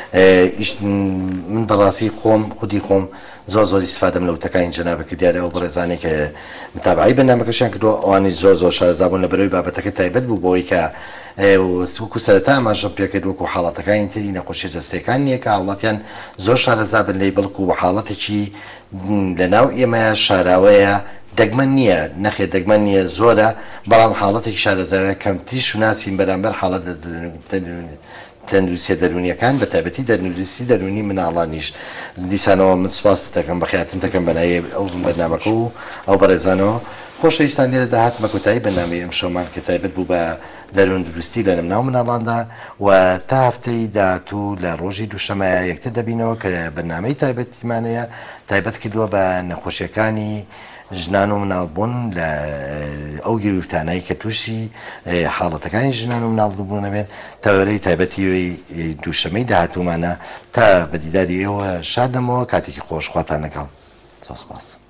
من بەڕاستی خودی خۆم زۆر استفادەم لە وتەکانی جەنابەکە دیارە ئەو بەڕێزانێک کە متابعی بەرنامەکەشیان کردووە ئەوانی زۆر شارەزابوون لە بەرەوەی بابەتەکە تایبەت بوو بۆی کە وەکو سەرەتا ئاماژەم پێکرد وەکو حاڵەتەکانی تری نەخۆشیە جەستەکان نییە کە وڵاتیان زۆر شارەزابن لێی بەڵکو و حاڵەتێکی لەناو ئێمە شاراوەیە دەگمەن نییە نەخێ دەگمەن نییە زۆرە بەڵام حاڵەتێکی شارەزاوەیە کەمتی شوناسین بەرامبەر حاڵەت تەندروستی دەرونیەکان بە تایبەتی دەرنووسی دەرونی مناڵانیش دیسانەوە من سپاس دەکەم بە خیاتن دەکەم بەنای ئەو بەرنامەکە و ئەو بەڕێزانەوە خۆشەویستان لێرە داهات مەکۆتایی بەرنامەی ئەم شەومان کە تایبەت بوو بە دەرون دروستی لە ناو مناڵاندا و تا هەفتەی داهاتوو لە ڕۆژی دووشەمەیە یەکتر دەبینەوە کە بەرنامەی تایبەتیمانەیە تایبەت کردووە بە نەخۆشیەکانی ژنان و مناڵبوون لە ئەو گیرفتانایی کە تووشی حاڵەتەکانی ژنان و مناڵبوون بێت تاوەرەی تایبەتی دووشەمەی داهاتوومانە تا بەدیداری ئێوە شادەمەوە کاتێکی خۆشخواتان لەگەڵ سپاس.